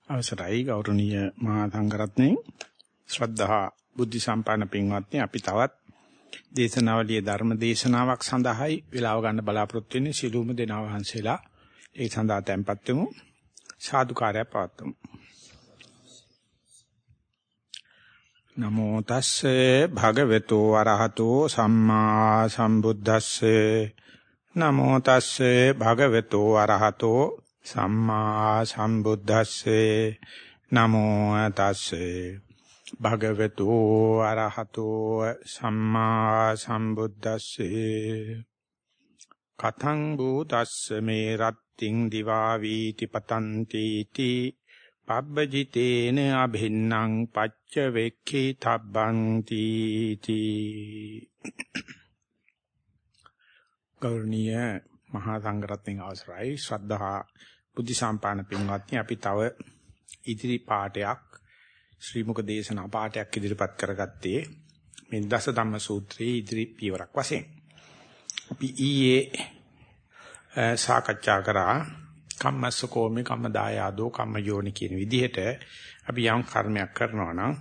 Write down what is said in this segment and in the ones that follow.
අවසරයි ගෞරවනීය මහා සංඝරත්නයේ ශ්‍රද්ධා බුද්ධ සම්පන්න පින්වත්නි අපි තවත් දේශනාවලියේ ධර්ම දේශනාවක් සඳහායි වේලාව ගන්න බලාපොරොත්තු වෙන්නේ සිළුම දෙනා වහන්සේලා ඒ සඳහා tempත් වෙමු සාදුකාරය පවත්වමු නමෝ තස්සේ භගවතු වරහතෝ සම්මා සම්බුද්දස්සේ නමෝ තස්සේ භගවතු වරහතෝ සම්මා සම්බුද්දස්සේ නමෝ තස්සේ භගවතු අරහතෝ සම්මා සම්බුද්දස්සේ කතං බුතස්ස මේ රත්තිං දිවා වීති පතන්ති තී පබ්බජිතේන අභින්නම් පච්ච වෙක්ඛී තබ්බං තීති ගෞරවනීය මහා සංඝරත්නයේ අවසරයි ශ්‍රද්ධා බුද්ධ සම්පන්න පින්වත්නි අපි තව ඉදිරි පාඩයක් ශ්‍රී මුක දේශනා පාඩයක් ඉදිරිපත් කරගත්තේ මේ දස ධම්ම සූත්‍රයේ ඉදිරි පියවරක් වශයෙන් අපි ඊයේ සාකච්ඡා කරා කම්මස්සකෝමේ කම්මදායාදෝ කම්මයෝනි කියන විදිහට අපි යම් කර්මයක් කරනවා නම්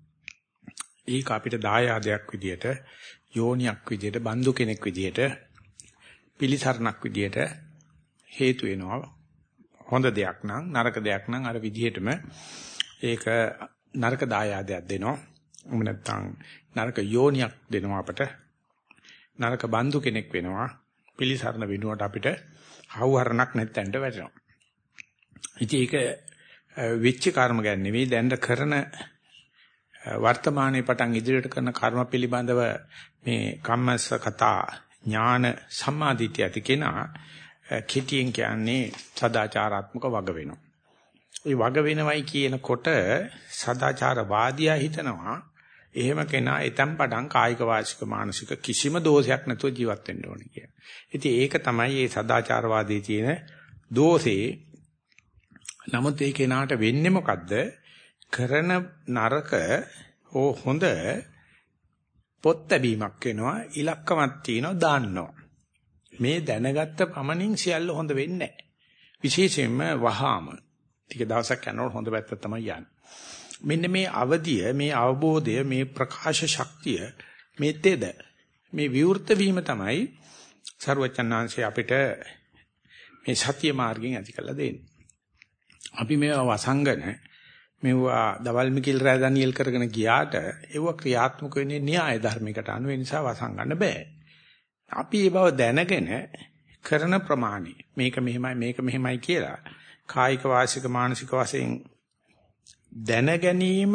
ඒක අපිට දායාදයක් විදිහට යෝනියක් විදිහට බන්දු කෙනෙක් විදිහට පිළිසරණක් විදියට හේතු වෙනවා හොඳ දෙයක් නම් නරක දෙයක් නම් අර විදිහටම ඒක නරක දායාදයක් දෙනවා එහෙම නැත්නම් නරක යෝනියක් දෙනවා අපට නරක බන්දු කෙනෙක් වෙනවා පිළිසරණ වෙනුවට අපිට හවුහරණක් නැත්තෙන්ට වැටෙනවා ඉතින් ඒක විච්ච කර්ම ගැන නෙවෙයි දැන් කරන වර්තමානයේ පටන් ඉදිරියට කරන කර්ම පිළිබඳව මේ කම්මස්ස කතා ඥාන සම්මාදිටිය ඇති කෙනා කෙටියෙන් කියන්නේ සදාචාරාත්මක වග වෙනවා. ඒ වග වෙනවයි කියනකොට සදාචාරවාදියා හිතනවා එහෙම කෙනා එතම් පටන් කායික වාචික මානසික කිසිම දෝෂයක් නැතුව ජීවත් වෙන්න ඕනේ කියලා. ඉතින් ඒක තමයි මේ සදාචාරවාදී තියෙන දෝෂේ. නමුත් ඒ කෙනාට වෙන්නේ මොකද්ද? කරන නරක හෝ හොඳ පොත් ලැබීමක් වෙනවා ඉලක්කමක් තියෙනවා දාන්නවා මේ දැනගත්ත පමණින් සියල්ල හොඳ වෙන්නේ නැහැ විශේෂයෙන්ම වහාම ටික දවසක් යනකොට හොඳ පැත්ත තමයි යන්නේ මෙන්න මේ අවදිය මේ අවබෝධය මේ ප්‍රකාශ ශක්තිය මේ තෙද මේ විවෘත වීම තමයි සර්වචන්නාංශය අපිට මේ සත්‍ය මාර්ගයෙන් ඇති කරලා දෙන්නේ අපි මේවා වසංගන මෙවුවා දවල් මිකිල් රෑ ඩැනියෙල් කරගෙන ගියාට ඒව ක්‍රියාත්මක වෙන්නේ න්‍යාය ධර්මයකට අනුව ඒ නිසා වසංගන්න බෑ. අපි ඒ බව දැනගෙන කරන ප්‍රමාණය මේක මෙහෙමයි කියලා කායික වාසික මානසික වශයෙන් දැන ගැනීම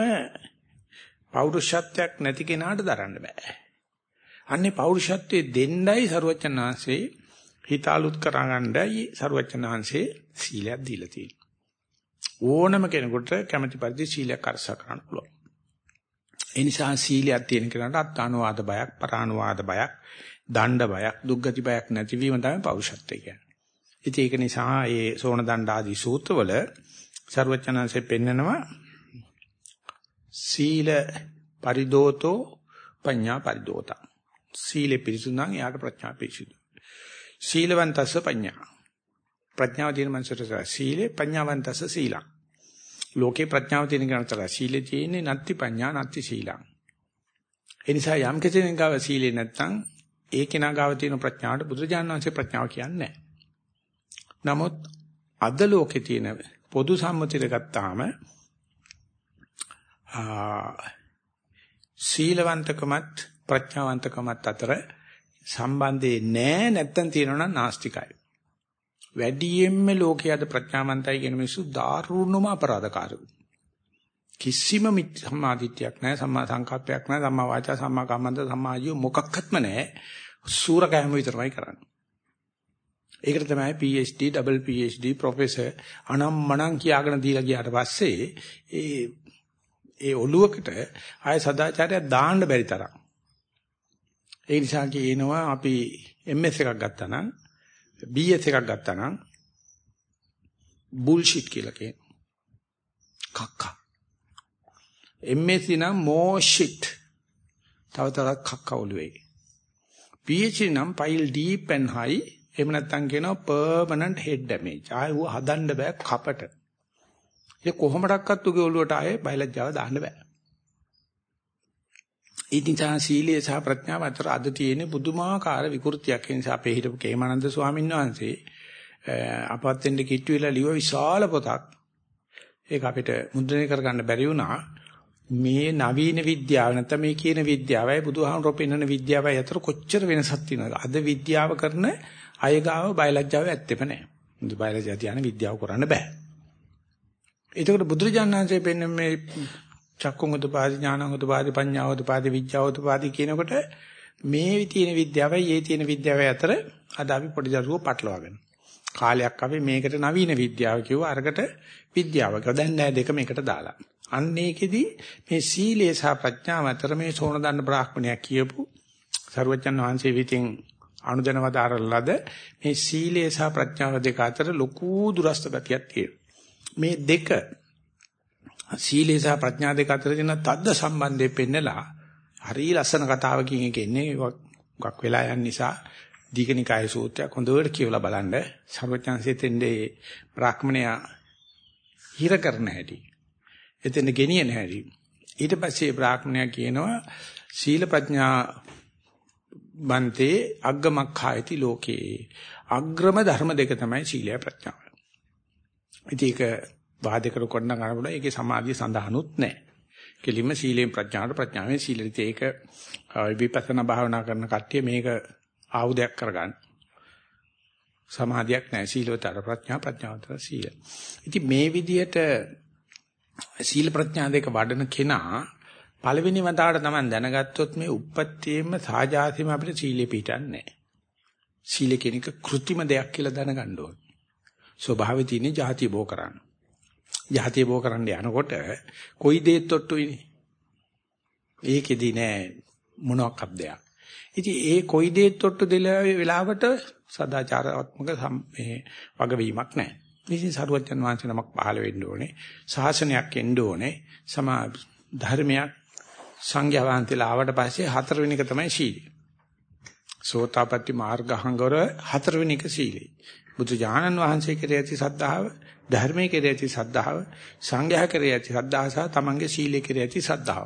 පෞරුෂත්වයක් නැති කෙනාට දරන්න බෑ. අන්නේ පෞරුෂත්වයේ දෙන්නයි සරුවචනාංශේ හිත අලුත් කරගන්නයි සරුවචනාංශේ සීලයක් දීලා තියෙන්නේ. ඕනම කෙනෙකුට කැමැති පරිදි සීලයක් අරසා කරන්න පුළුවන්. ඒ නිසා සීලයක් තියෙන කෙනාට අත්තානුවාද බයක්, පරානුවාද බයක්, දණ්ඩ බයක්, දුක්ගති බයක් නැතිවීම තමයි පෞරුෂත්වය කියන්නේ. ඉතින් ඒක නිසා මේ සෝන දණ්ඩ ආදී සූත්‍රවල සර්වචනanse පෙන්නනවා සීල පරිදෝතෝ පඤ්ඤා පරිදෝත. සීලෙ පිරිසුදුනම් එයාට ප්‍රඥා පිරිසුදු. සීලවන්තස්ස පඤ්ඤා ප්‍රඥාව තියෙන මනසට සීලේ පඤ්ඤාවන්තස සීලං ලෝකේ ප්‍රඥාව තියෙන කෙනාට සීලේ තියෙන්නේ නැත්ති පඤ්ඤා නැත්ති සීලං ඒ නිසා යම් කෙනෙක් ගාව සීලේ නැත්නම් ඒ කෙනා ගාව තියෙන ප්‍රඥාවට බුදුරජාණන් වහන්සේ ප්‍රඥාව කියන්නේ නමුත් අද ලෝකේ තියෙන පොදු සම්මතිය ගත්තාම සීලවන්තකමත් ප්‍රඥාවන්තකමත් අතර සම්බන්ධේ නැහැ නැත්නම් තියෙනවා නම් නාස්තිකයි වැඩියෙන්ම ලෝකයේ අද ප්‍රඥාවන්තයි කියන මිනිස්සු දාරුණම අපරාධකාරයෝ. කිසිම සම්මාදිට්ඨියක් නැහැ, සම්මා සංකප්පයක් නැහැ, සම්මා වාචා, සම්මා කම්මන්ත, සම්මා ආජීව මොකක්වත්ම නැහැ. සූරකෑම විතරමයි කරන්නේ. ඒකට තමයි PhD, double PhD, professor අනම්මනම් කියාගෙන දීලා ගියාට පස්සේ ඒ ඔළුවකට ආය සදාචාරය දාන්න බැරි තරම්. ඒ නිසා කියනවා අපි MS එකක් ගත්තා නම් BS එකක් ගත්තා නම් බුල්ෂිට් කියලා කියනවා. කක්කා. MSc නම් මොෂිට්. තව තවත් කක්කා ඔළුවේ. PhD නම් pile deep and high. එහෙම නැත්නම් කියනවා permanent head damage. ආයෙ හදන්න බෑ කපට. ඒ කොහොමඩක්වත් උගේ ඔළුවට ආයේ බයලජ්ජාව දාන්න බෑ. ඉතින් සීලය සහ ප්‍රඥාව අතර අද තියෙන පුදුමාකාර විකෘතියක්. ඒ නිසා අපේ හිටපු කේමානන්ද ස්වාමීන් වහන්සේ අපවත් වෙන්න කිට්ටු වෙලා ලියව විශාල පොතක්. ඒක අපිට මුද්‍රණය කරගන්න බැරි වුණා. මේ නවීන විද්‍යාව නැත්නම් මේ කියන විද්‍යාවයි බුදුහාමුදුරුවෝ පෙන්වන විද්‍යාවයි අතර කොච්චර වෙනසක් තියෙනවද? අද විද්‍යාව කරන අය ගාව බයලජ්ජාව ඇත්තෙම නැහැ. මුදු බයලජ්ජා තියන විද්‍යාව කරන්න බෑ. ඒකට බුදුරජාණන් වහන්සේ පෙන්වන මේ චක්කුං උදපාදි ඥානං උදපාදි පඤ්ඤා උදපාදි විඥා උදපාදි කියනකොට මේ තියෙන විද්‍යාවයි ඒ තියෙන විද්‍යාවයි අතර අද අපි පොඩි දරුවෝ පටලවාගෙන. කාලයක් අපි මේකට නවීන විද්‍යාව කිව්වා අරකට විද්‍යාව කිව්වා. දැන් නෑ දෙකම එකට දාලා. අන්න ඒකෙදි මේ සීලය සහ ප්‍රඥාව අතර මේ සෝනදන්න බ්‍රාහ්මණයා කියපු සර්වජන් වහන්සේ විසින් අනුදැනවදාරලද මේ සීලය සහ ප්‍රඥාව දෙක අතර ලොකු දුරස්ත ගතියක් තියෙනවා. මේ දෙක සීලය සහ ප්‍රඥා දෙක අතර තියෙන තද්ද සම්බන්ධය පෙන්නලා හරි ලස්සන කතාවකින් එක එන්නේ ගොක් වෙලා යන නිසා දීඝනිකාය සූත්‍රයක් හොඳට කියවලා බලන්න සර්වඥාන්සේ තෙන්දේ බ්‍රාහ්මණයා හිර කරන හැටි එතෙන් ගෙනියන හැටි ඊට පස්සේ බ්‍රාහ්මණයා කියනවා සීල ප්‍රඥා බන්තේ අග්ගමක්ඛායති ලෝකේ අග්‍රම ධර්ම දෙක තමයි සීලය ප්‍රඥාව. ඉතින් ඒක වාදයකට කොටන ගන්න පුළුවන්. ඒකේ සමාධිය සඳහනුත් නැහැ. කෙලින්ම සීලෙන් ප්‍රඥාවට ප්‍රඥාවෙන් සීලෙට ඒක විපස්සනා භාවනා කරන කට්ටිය මේක ආයුධයක් කරගන්න. සමාධියක් නැහැ. සීලවතර ප්‍රඥා ප්‍රඥාවතර සීල. ඉතින් මේ විදිහට සීල ප්‍රඥා දෙක වඩන කෙනා පළවෙනි වතාවට තමයි දැනගත්තොත් මේ උප්පත්තියෙම සාජාතියම අපිට සීලෙ පිටන්නේ නැහැ. සීල කියන එක કૃත්‍රිම දෙයක් කියලා දැනගන්න ඕන. ස්වභාවයේ තියෙන જાතිය බෝ කරන්න. යහතිය බෝ කරන්න යනකොට කොයි දෙයක් තොට්ටුයිනේ. ඒකෙදි නෑ මොනක්වත් දෙයක්. ඉතින් ඒ කොයි දෙයක් තොට්ටු දෙලා වෙලාවට සදාචාරාත්මක මේ වගවීමක් නෑ. ඉතින් සරුවච්චන් වහන්සේ නමක් පහළ වෙන්න ඕනේ. ශාසනයක් එන්න ඕනේ. සමා ධර්මයක් සංඝයා වහන්සේලා ආවට පස්සේ හතරවෙනි එක තමයි සීලය. සෝතාපට්ටි මාර්ගහංගවර හතරවෙනි එක සීලය. බුදු ඥානන් වහන්සේ කෙරෙහි ඇති සද්ධාව ධර්මයේ කෙරෙහි ඇති ශ්‍රද්ධාව සංඝයා කෙරෙහි ඇති ශ්‍රද්ධාව සහ තමන්ගේ සීලයේ කෙරෙහි ඇති ශ්‍රද්ධාව.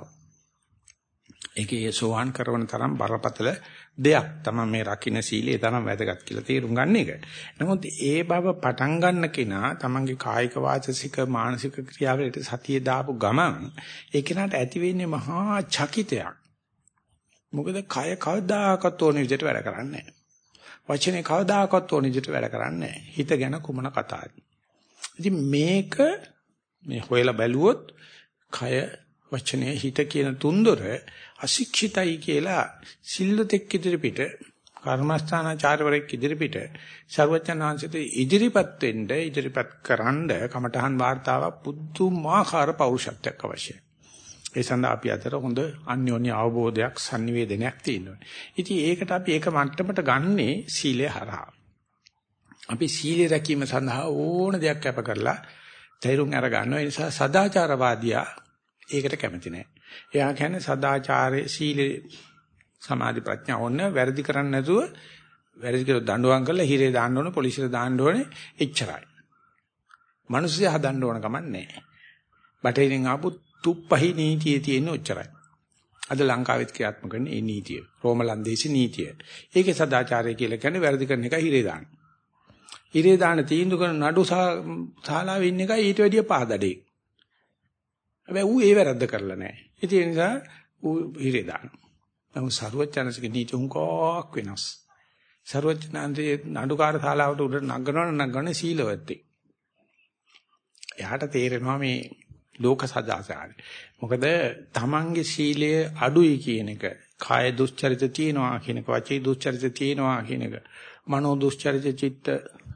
ඒකේ සෝවාන් කරන තරම් බරපතල දෙයක් තමයි මේ රකින්න සීලය තරම් වැදගත් කියලා තේරුම් ගන්න එක. නමුත් ඒ බව පටන් ගන්න කෙනා තමන්ගේ කායික වාචසික මානසික ක්‍රියාවලට සතිය දාපු ගමන් ඒ කෙනාට ඇති වෙන්නේ මහා චකිතයක්. මොකද කය කවදාකවත් ඕන විදිහට වැඩ කරන්නේ නැහැ. වචනේ කවදාකවත් ඕන විදිහට වැඩ කරන්නේ නැහැ. හිත ගැන කුමන කතාවද? ඉතින් මේක මේ හොයලා බැලුවොත් කය වචනය හිත කියන තුන්දොර අශික්ෂිතයි කියලා සිල්ලතෙක් ඉදිරිපිට කර්මස්ථානාචාර්යවරයෙක් ඉදිරිපිට සර්වඥාන්සිත ඉදිරිපත් වෙන්න ඉදිරිපත් කරන්න කමඨහන් වාර්තාවක් පුදුමාකාර පෞරුෂත්වයක් අවශ්‍යයි. ඒ සඳහා අපි අතර හොඳ අන්‍යෝන්‍ය අවබෝධයක් sannivedanayak තියෙනවා. ඉතින් ඒකට අපි ඒක මට්ටමට ගන්නේ සීලය හරහා. අපි සීලය රැකීම සඳහා ඕන දෙයක් කැප කරලා තෛරුම් අර ගන්නවා. ඒ නිසා සදාචාරවාදියා ඒකට කැමති නැහැ. එයා කියන්නේ සදාචාරයේ සීලේ සමාධි ප්‍රඥා ඕන වැරදි කරන්නේ නැතුව වැරදි කියලා දඬුවම් කරලා හිරේ දාන්න ඕනේ පොලිසියට දාන්න ඕනේ එච්චරයි. මිනිස්සු හදන්න ඕන කමක් නැහැ. බටහිරින් ආපු තුප්පහි නීතියේ තියෙන ඔච්චරයි. අද ලංකාවෙත් ක්‍රියාත්මක කරන මේ නීතිය. රෝමලන්දේසි නීතිය. ඒකේ සදාචාරය කියලා කියන්නේ වැරදි කරන එක හිරේ දාන්න. හිරේ දාන තීන්දුව කරන නඩු ශාලාවේ ඉන්න එකයි ඊට වැඩිය පහදඩේ. හැබැයි ඌ ඒ වැරද්ද කරලා නැහැ. ඒ නිසා ඌ හිරේ දානවා. නමුත් සරුවචනසික නීති උන්කක් වෙනස්. සරුවචනන්දේ නඩුකාර ශාලාවට උඩ නගන සීලවත්තේ. එයාට තේරෙනවා මේ ලෝක සදාචාරය. මොකද තමන්ගේ සීලය අඩුයි කියන එක, කාය දුස්චරිත තියෙනවා කියන එක, වචී දුස්චරිත තියෙනවා කියන එක, මනෝ දුස්චරිත චිත්ත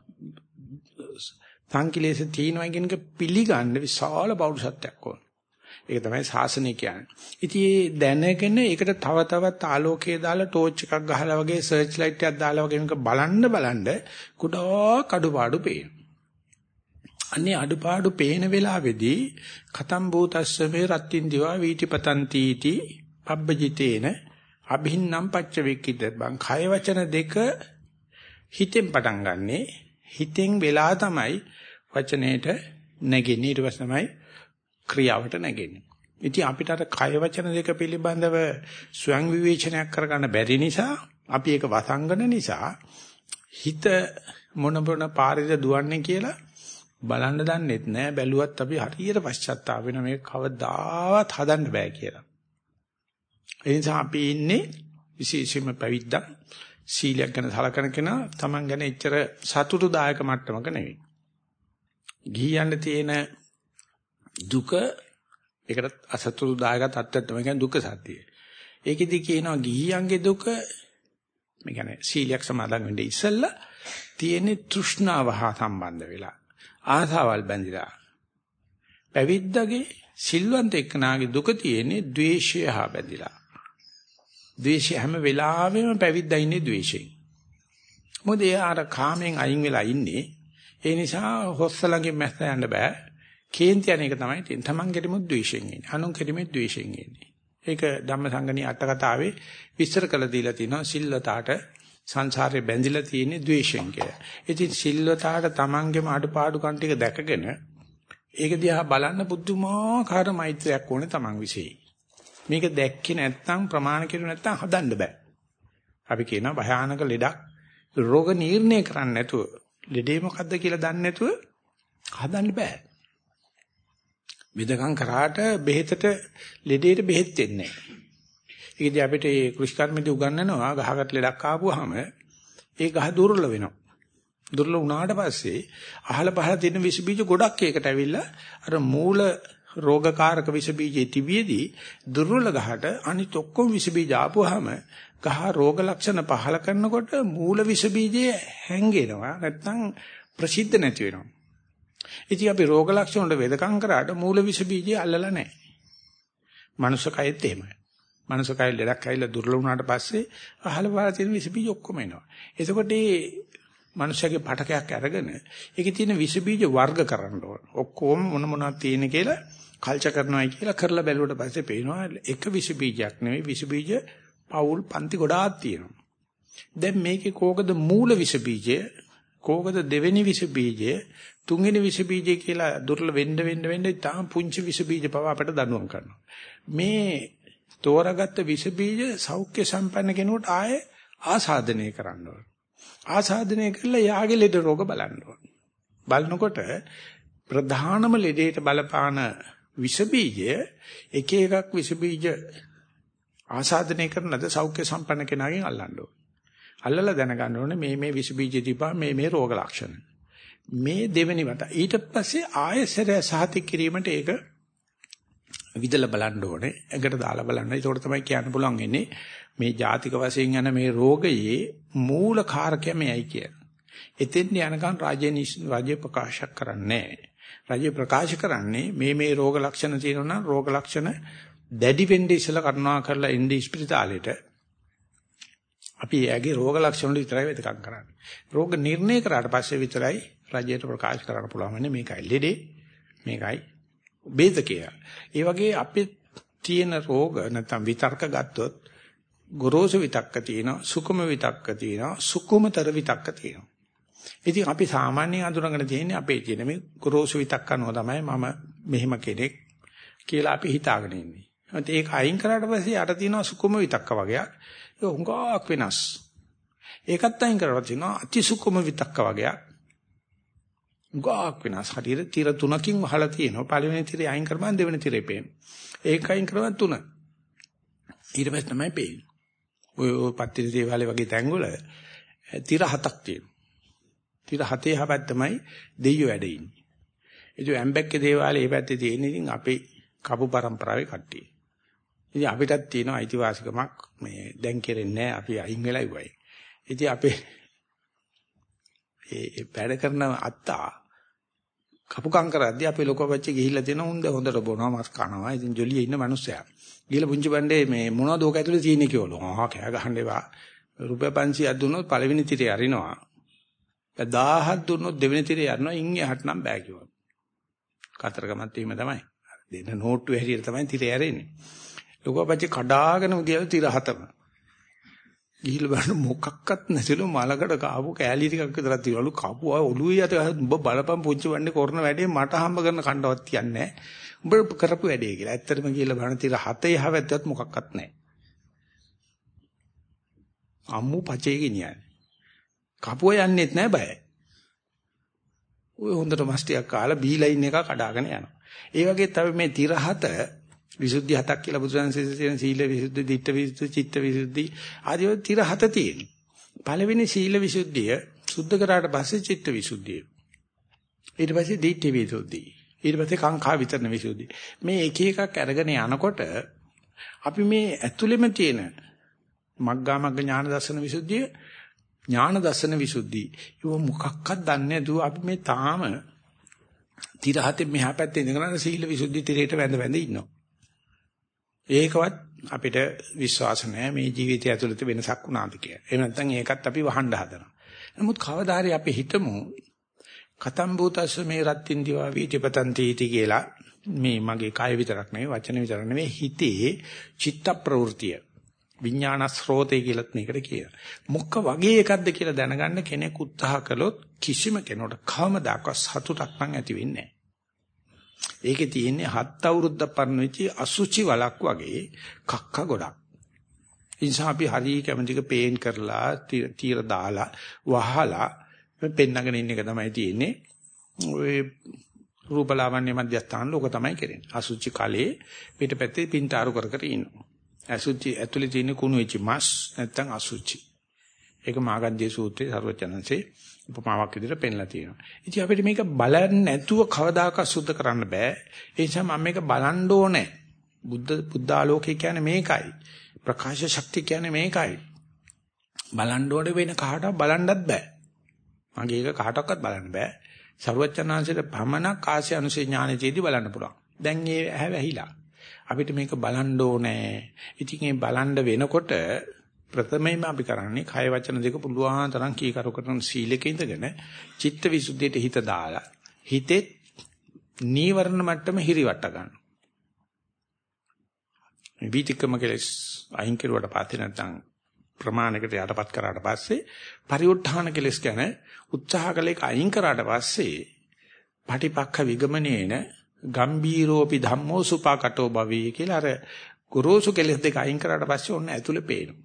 සංකලේශ තියෙනවා කියන එක පිළිගන්න විශාල පෞරුෂත්වයක් ඕන. ඒක තමයි ශාසනය කියන්නේ. ඉතින් දැනගෙන ඒකට තව තවත් ආලෝකය දාලා ටෝච් එකක් ගහලා වගේ සර්ච් ලයිට් එකක් දාලා වගේ මේක බලන්න ගොඩාක් අඩුපාඩු පේනවා. අනේ අඩුපාඩු පේන වෙලාවේදී කතම් භූතස්සමේ රත්ත්‍ින් දිවා වීතිපතන්ති इति පබ්බජිතේන අභින්නම් පච්ච වික්කිත බං කය වචන දෙක හිතෙන් පටන් ගන්නෙ හිතෙන් වෙලා තමයි වචනේට නැගෙන්නේ. ඊට පස්සේ තමයි ක්‍රියාවට නැගෙන්නේ. ඉතින් අපිට අර කය වචන දෙක පිළිබඳව ස්වයං විවේචනයක් කරගන්න බැරි නිසා අපි ඒක වසංගන නිසා හිත මොන පාරේද දුවන්නේ කියලා බලන්න දන්නෙත් නෑ. බැලුවත් අපි හරියට පශ්චාත්තාප වෙන මේක කවදාවත් හදන්න බෑ කියලා. ඒ නිසා අපි ඉන්නේ විශේෂයෙන්ම පැවිද්දා සීලයක් ගැන සලකන කෙනා Taman ගැන එච්චර සතුටුදායක මට්ටමක නෙවෙයි. ගිහියන්න තියෙන දුක ඒකට අසතුටුදායක තත්ත්වයක් තමයි කියන්නේ දුක්ඛ සත්‍යය. ඒකෙදි කියනවා ගිහියන්ගේ දුක මේ කියන්නේ සීලයක් සමාදන් වෙන්න ඉස්සෙල්ලා තියෙන තෘෂ්ණාව හා සම්බන්ධ වෙලා ආසාවල් බැඳිලා. පැවිද්දගේ සිල්වන්ත එක්කනාගේ දුක තියෙන්නේ ද්වේෂය හා බැඳිලා. ද්වේෂය හැම වෙලාවෙම පැවිද්දා ඉන්නේ ද්වේෂයෙන්. මොකද එයා අර කාමෙන් අයින් වෙලා ඉන්නේ. ඒ නිසා හොස්ස ළඟින් මැස්ස යන්න බෑ. කේන්ති යන එක තමයි තියෙන්නේ. Taman කෙරෙමුත් ද්වේෂයෙන් ඉන්නේ. අනුන් කෙරෙමුත් ද්වේෂයෙන් ඉන්නේ. ඒක ධම්මසංගණී අට කතාවේ විස්තර කරලා දීලා තිනවා සිල්වතාට සංසාරේ බැඳිලා තියෙන්නේ ද්වේෂයෙන් කියලා. ඉතින් සිල්වතාට Tamanගේම අඩපාඩු කන් ටික දැකගෙන ඒක දිහා බලන්න පුදුමාකාර මෛත්‍රියක් ඕනේ Taman විශ්ේ. මේක දැක්කේ නැත්නම් ප්‍රමාණ කෙරුවේ නැත්නම් හදන්න බෑ. අපි කියනවා භයානක ලෙඩක් රෝග නිర్ణය කරන්න නැතුව ලෙඩේ මොකද්ද කියලා දන්නේ නැතුව හදන්න බෑ. විදකම් කරාට බෙහෙතට ලෙඩේට බෙහෙත් දෙන්නේ නැහැ. ඒකදී අපිට මේ කෘෂිකර්මදී උගන්වනවා ගහකට ලෙඩක් ආපුවාම ඒ ගහ දුර්වල වෙනවා. දුර්වල වුණාට පස්සේ අහල පහල තියෙන විස බීජ ගොඩක් ඒකට ඇවිල්ලා අර මූල රෝගකාරක විස බීජේ තිබියදී දුර්වල ගහට අනිත් ඔක්කොම විස බීජ ආපුවාම ගහ රෝග ලක්ෂණ පහල කරනකොට මූල විස බීජේ හැංගෙනවා නැත්නම් ප්‍රසිද්ධ නැති වෙනවා. ඉතින් අපි රෝග ලක්ෂණ වල වෙදකම් කරාට මූල විස බීජය අල්ලලා නැහැ. මනුස්ස කයෙත් එහෙමයි. මනුස්ස කයෙ ලෙඩක් ඇවිල්ලා දුර්වල වුණාට පස්සේ අහල පහල තියෙන විස බීජ ඔක්කොම එනවා. එතකොට මේ මනුස්සයාගේ පටකයක් අරගෙන ඒකේ තියෙන විස බීජ වර්ග කරන්න ඕන. ඔක්කොම මොනවද තියෙන කියලා කල්චර් කරනවායි කියලා කරලා බැලුවට පස්සේ පේනවා එක විස බීජයක් නෙවෙයි විස බීජ පවුල් පන්ති ගොඩාක් තියෙනවා. දැන් මේකේ කෝකද මූල විස බීජය කෝකද දෙවෙනි විස බීජය තුන්වෙනි විස බීජය කියලා දුර්ල වෙන්න තාම පුංචි විස බීජ පව අපිට දනුවම් කරනවා. මේ තෝරාගත්ත විස බීජ සෞඛ්‍ය සම්පන්න කෙනෙකුට ආයේ ආසාදනය කරන්න ඕන. ආසාදනය කළා යාගේ ලෙඩ රෝග බලන්න ඕන. බලනකොට ප්‍රධානම ලෙඩේට බලපාන විස බීජය එක එකක් විස බීජ ආසාදනය කරනද සෞඛ්‍ය සම්පන්න කෙනාගෙන් අල්ලන්න ඕන. අල්ලලා දැනගන්න ඕනේ මේ විස බීජ තිබා මේ රෝග ලක්ෂණ. මේ දෙවෙනි වත ඊට පස්සේ ආයසරය සහතික කිරීමට ඒක විදලා බලන්න ඕනේ. එකට දාලා බලන්න. ඒකට තමයි කියන්න පුළුවන් වෙන්නේ මේ ජාතික වශයෙන් යන මේ රෝගයේ මූල කාරකය මෙයයි කියලා. එතෙන් යනකම් රාජ්‍ය ප්‍රකාශ කරන්නේ රාජ්‍ය ප්‍රකාශ කරන්නේ මේ රෝග ලක්ෂණ තියෙනවා නම් රෝග ලක්ෂණ දැඩි වෙන්නේ ඉස්සලා කරුණා කරලා එන්නේ ස්පිරිතාලෙට. අපි එයාගේ රෝග ලක්ෂණ වල විතරයි වෙදකම් කරන්නේ. රෝග නිర్ణය කරාට පස්සේ විතරයි රාජ්‍යයට ප්‍රකාශ කරන්න පුළුවන් මේකයි ලෙඩේ මේකයි බේදකය. ඒ වගේ අපි තියෙන රෝග නැත්නම් විතර්ක ගත්තොත් ගොරෝසු විතක්ක තියෙනවා සුකුම විතක්ක තියෙනවා සුකුමතර විතක්ක තියෙනවා. ඉතින් අපි සාමාන්‍යයෙන් අඳුරගෙන තියෙන්නේ අපේ තියෙන මේ ගොරෝසු විතක්ක අනුව තමයි මම මෙහෙම කෙනෙක් කියලා අපි හිතාගෙන ඉන්නේ. ඒක අයින් කරාට පස්සේ යට තියෙනවා සුකුම විතක්ක වගේක්. ඒක හුඟක් වෙනස්. ඒකත් අයින් කරලා තියෙනවා අති සුකුම විතක්ක වගේක්. හුඟක් වෙනස්. හරියට tira 3කින් වහලා තියෙනවා. පළවෙනි tire අයින් කරපුවාම දෙවෙනි tire පේනවා. ඒක අයින් කරපුවාම 3. ඊට පස්සේ තමයි පේන්නේ. ඔය පත්තිරි දේවාලේ වගේ තැන්වල tira 7ක් තියෙනවා. tira 7 හැබැයි තමයි දෙයියෝ වැඩ ඉන්නේ. ඒ ඇම්බැක්කේ දේවාලේ මේ පැත්තේ තියෙන ඉතින් අපේ කපු પરම්පරාවේ කට්ටිය. ඉතින් අපිටත් තියෙන අයිතිවාසිකමක් මේ දැන් කෙරෙන්නේ නැහැ අපි අයින් වෙලා ඉවයි. ඉතින් අපේ ඒ වැඩ කරන අත්තා කපුකම් කරද්දී අපේ ලොකෝපච්චි ගිහිල්ලා තියෙන හොඳට බොනවා මස් කනවා. ඉතින් ජොලියේ ඉන්න මිනිස්සයා. ගිහලා පුංචි බණ්ඩේ මේ මොනවද ඕක ඇතුලේ තියෙන්නේ කියලා. කෑ ගහන්න එපා. රුපියල් 500ක් දුන්නොත් පළවෙනි තිරේ අරිනවා. 1000ක් දුන්නොත් දෙවෙනි තිරේ අරිනවා. ඉන් එහාට නම් බෑ කිව්වා. කතරගමත් එහෙම තමයි. දෙන්න නෝට්ටු හැටියට තමයි තිරේ ඇරෙන්නේ. ලොකෝපච්චි කඩාගෙන ගියලා තිර 7ම. ගිහිල්ලා බලන්න මොකක්වත් නැතිලු මලකඩ කාපු කෑලි ටිකක් විතරක් තියවලු කපුවා ඔළුවේ යට උඹ බලපන් පුංචි වන්නේ කරන වැඩේ මට හම්බ කරන කණ්ඩවත් තියන්නේ නැහැ. උඹ කරපු වැඩේ කියලා. ඇත්තටම කියලා බලන තිර 7 යහවැද්දවත් මොකක්වත් නැහැ. අම්මු පචේ ගෙනියන්නේ. කපුව යන්නෙත් නැහැ බයයි. ඔය හොඳට මස් ටිකක් කාලා බීලයින් එක කඩාගෙන යනවා. ඒ වගේ තමයි මේ තිර 7 විසුද්ධි 7ක් කියලා බුදුරජාණන් කියන සීල විසුද්ධි, ධිට්ඨ විසුද්ධි, චිත්ත විසුද්ධි ආදී තිර 7 තියෙනවා. පළවෙනි සීල විසුද්ධිය සුද්ධ කරාට පස්සේ චිත්ත විසුද්ධිය. ඊට පස්සේ ධිට්ඨි විසුද්ධි. ඊට පස්සේ කාංකා විතරන විසුද්ධි. මේ එක එකක් අරගෙන යනකොට අපි මේ ඇතුළෙම තියෙන මග්ගා මග්ග ඥාන දර්ශන විසුද්ධිය, ඥාන දර්ශන විසුද්ධි. ඒක මොකක්වත් දන්නේ නැතුව අපි මේ තාම තිර 7 මෙහා පැත්තේ ඉඳගෙන සීල විසුද්ධි තිරේට වැඳ වැඳ ඉන්නවා. ඒකවත් අපිට විශ්වාස නැහැ මේ ජීවිතය ඇතුළත වෙනසක් වුණාද කියලා. එහෙම නැත්නම් ඒකත් අපි වහන්න හදනවා. නමුත් කවදා හරි අපි හිතමු කතම් භූතස්ස මේ රත්ත්‍ින් දිවා වීතිපතන්ති इति කියලා මේ මගේ කය විතරක් නෙවෙයි වචන විතරක් නෙවෙයි හිතේ චිත්ත ප්‍රවෘතිය විඥාන ස්රෝතය කියලාත් මේකට කියනවා. මොකක් වගේ එකක්ද කියලා දැනගන්න කෙනෙක් උත්සාහ කළොත් කිසිම කෙනෙකුට කවමදාකවත් සතුටක් නම් ඇති වෙන්නේ නැහැ. ඒකේ තියෙන්නේ 7 අවුරුද්දක් පරණ වෙච්ච අසුචි වලක් වගේ කක්ක ගොඩක්. ඒ නිසා අපි හරි කැමතික පේන් කරලා තීර දාලා වහලා පෙන්නගෙන ඉන්න එක තමයි තියෙන්නේ. ඔය රූපලාවන්‍ය මධ්‍යස්ථාන ලෝක තමයි කරන්නේ. අසුචි කලේ පිටපැත්තේ පින්තාරු කර කර ඉන්නවා. අසුචි ඇතුලේ තියෙන කුණු වෙච්ච මස් නැත්තම් අසුචි. ඒක මාගන්ධිය සූත්‍රයේ සර්වචනන්සේ උපමාවක් විදිහට පෙන්නලා තියෙනවා. ඉතින් අපිට මේක බලන්නේ නැතුව කවදාකවත් සුද්ධ කරන්න බෑ. ඒ නිසා මම මේක බලන්න ඕනේ. බුද්ධ ආලෝකය කියන්නේ මේකයි. ප්‍රකාශ ශක්තිය කියන්නේ මේකයි. බලන්න ඕනේ වෙන කාටවත් බලන්නත් බෑ. මගේ එක කාටවත් බලන්න බෑ. සර්වචනන්සේට පමණක් ආශය අනුසේ ඥානෙදී බලන්න පුළුවන්. දැන් ඒ ඇහැ වැහිලා. අපිට මේක බලන්න ඕනේ. ඉතින් මේ බලන්න වෙනකොට ප්‍රථමයෙන්ම අපි කරන්නේ කය වචන දෙක පුළුවන් තරම් කීකරු කරන සීලක ඉඳගෙන චිත්ත විසුද්ධියට හිත දාලා හිතේ නීවරණ මට්ටම හිරිවට ගන්න. මේ විතික්‍රම කෙලස් අයින් කරුවට පස්සේ නැත්නම් ප්‍රමාණයකට යටපත් කරාට පස්සේ පරිඋත්ථාන කෙලස් ගැන උත්සාහ කළ එක අයින් කරාට පස්සේ පටිපක්ඛ විගමනේන ගම්බීරෝපි ධම්මෝ සුපාකටෝ භවී කියලා අර ගුරුසු කෙලස් දෙක අයින් කරාට පස්සේ ඔන්න ඇතුලේ පේනවා.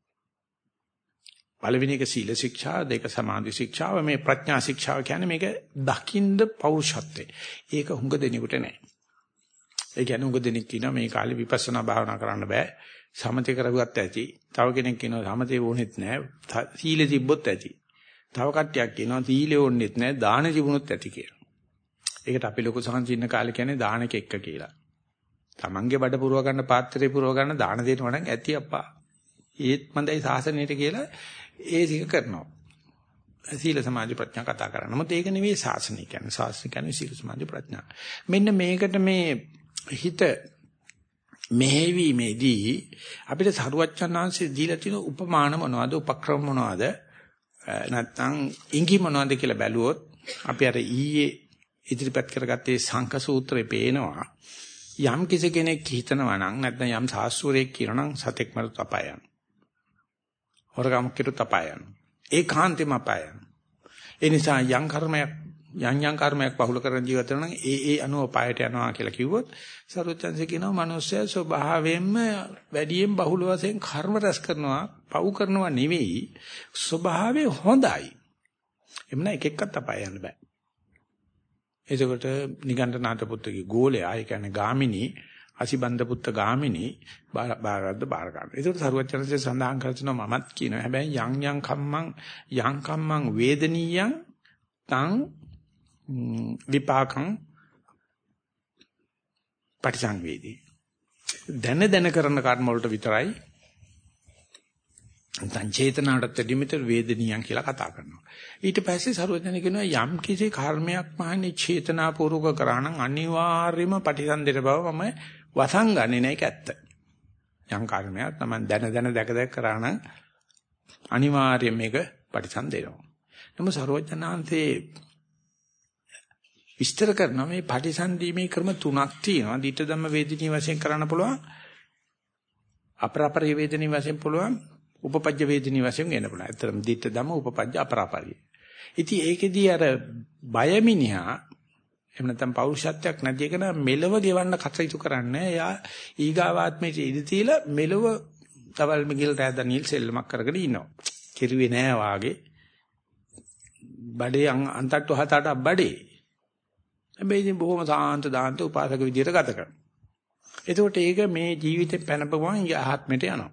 පළවෙනි එක සීල ශික්ෂා, දෙක සමාධි ශික්ෂාව, මේ ප්‍රඥා ශික්ෂාව කියන්නේ මේක දකින්න පෞරුෂත්වය. ඒක හුඟ දෙනෙකුට නැහැ. ඒ කියන්නේ හුඟ දෙනෙක් කියනවා මේ කාලේ විපස්සනා භාවනා කරන්න බෑ. සමතේ කරගුවත් ඇති. තව කෙනෙක් කියනවා සමතේ වුණෙත් නැහැ. සීල තිබ්බොත් ඇති. තව කට්ටියක් කියනවා සීලෙ වුණෙත් නැහැ. දාන තිබුණොත් ඇති කියලා. ඒකට අපි ලොකු සංසින්න කාලේ කියන්නේ දානක එක්ක කියලා. Tamange බඩ පුරව ගන්න පාත්‍රේ පුරව ගන්න දාන දෙනවා නම් ඇති අප්පා. ඒත් මන්දයි සාසනයට කියලා ඒ ටික කරනවා. සීල සමාධි ප්‍රඥා කතා කරනවා. මොකද ඒක නෙවෙයි සාසනය කියන්නේ. සාසනය කියන්නේ සීල සමාධි ප්‍රඥා. මෙන්න මේකට මේ හිත මෙහෙවීමේදී අපිට සරුවච්චන්හන්සේ දීලා තියෙන උපමාන මොනවද? උපක්‍රම මොනවද? නැත්නම් ඉඟි මොනවද කියලා බැලුවොත් අපි අර ඊයේ ඉදිරිපත් කරගත්තේ සංක සූත්‍රේ පේනවා. යම් කිසි කෙනෙක් හිතනවා නම් නැත්නම් යම් සාස්ත්‍රයක් කියනවා නම් සතෙක් මරුත් අපායන. හොරගම් කිරුත් අපායන. ඒකාන්තෙම අපායන. ඒ නිසා යම් කර්මයක් බහුල කරන ජීවිත නම් ඒ අනුව අපායට යනවා කියලා කිව්වොත් සරුවචන්සේ කියනවා මනුස්සය ස්වභාවයෙන්ම වැඩියෙන් බහුල වශයෙන් කර්ම රැස් කරනවා, පව් කරනවා නෙවෙයි, ස්වභාවය හොඳයි. එමුනා එක එක්කත් අපාය යන්න බෑ. එතකොට නිගණ්ඨනාත පුත්‍රගේ ගෝලයා, ඒ කියන්නේ ගාමිනී, අසිබන්ද පුත්‍ර ගාමිනී බාරගත්ත බාර ගන්න. ඒකට සරුවචනසේ සඳහන් කරනවා මමත් කියනවා. හැබැයි යං කම්මං වේදනීයං තං විපාකං පටිසංවේදී. දැන කරන කර්ම වලට විතරයි නැත්නම් චේතනාවට දෙමිතර වේදනියන් කියලා කතා කරනවා. ඊට පස්සේ සරුවචන කියනවා යම් කිසි කර්මයක් මහන්නේ චේතනාපූර්වක කරා නම් අනිවාර්යයෙන්ම පටිසන්ධිත බව මම වසංගන්නේ නැහැ, ඒක ඇත්ත. යම් කර්මයක් තමයි දැන දැක කරා නම් අනිවාර්යයෙන් මේක පටිසන්ධිනවා. නමුත් සරුවචනාන්තේ විස්තර කරන මේ පටිසන්ධීමේ ක්‍රම තුනක් තියෙනවා. ධිට ධම්ම වේදිනී වශයෙන් කරන්න පුළුවන්. අපරාපරි වේදිනී වශයෙන් පුළුවන්. උපපජ්ජ වේදිනිය වශයෙන් එන්න පුළුවන්. ඇත්තටම ditta ධම්ම උපපජ්ජ අපරාපරිය. ඉතින් ඒකෙදී අර බය මිනිහා එහෙම නැත්නම් පෞරුෂත්වයක් නැති එක නම් මෙලව ගෙවන්න කටයුතු කරන්නේ. එයා ඊගාවාත්මයේ ඉඳ තියලා මෙලව තවල් මිගිල් රෑදනිල් සෙල්ලමක් කරගෙන ඉන්නවා. කිරුවේ නෑ වාගේ. බඩේ අන්තට්ටු හතට බඩේ. හැබැයි ඉතින් බොහොම සාන්ත දාන්ත උපාසක විදියට ගත කරනවා. එතකොට ඒක මේ ජීවිතේ පැනපුවම ආත්මයට යනවා.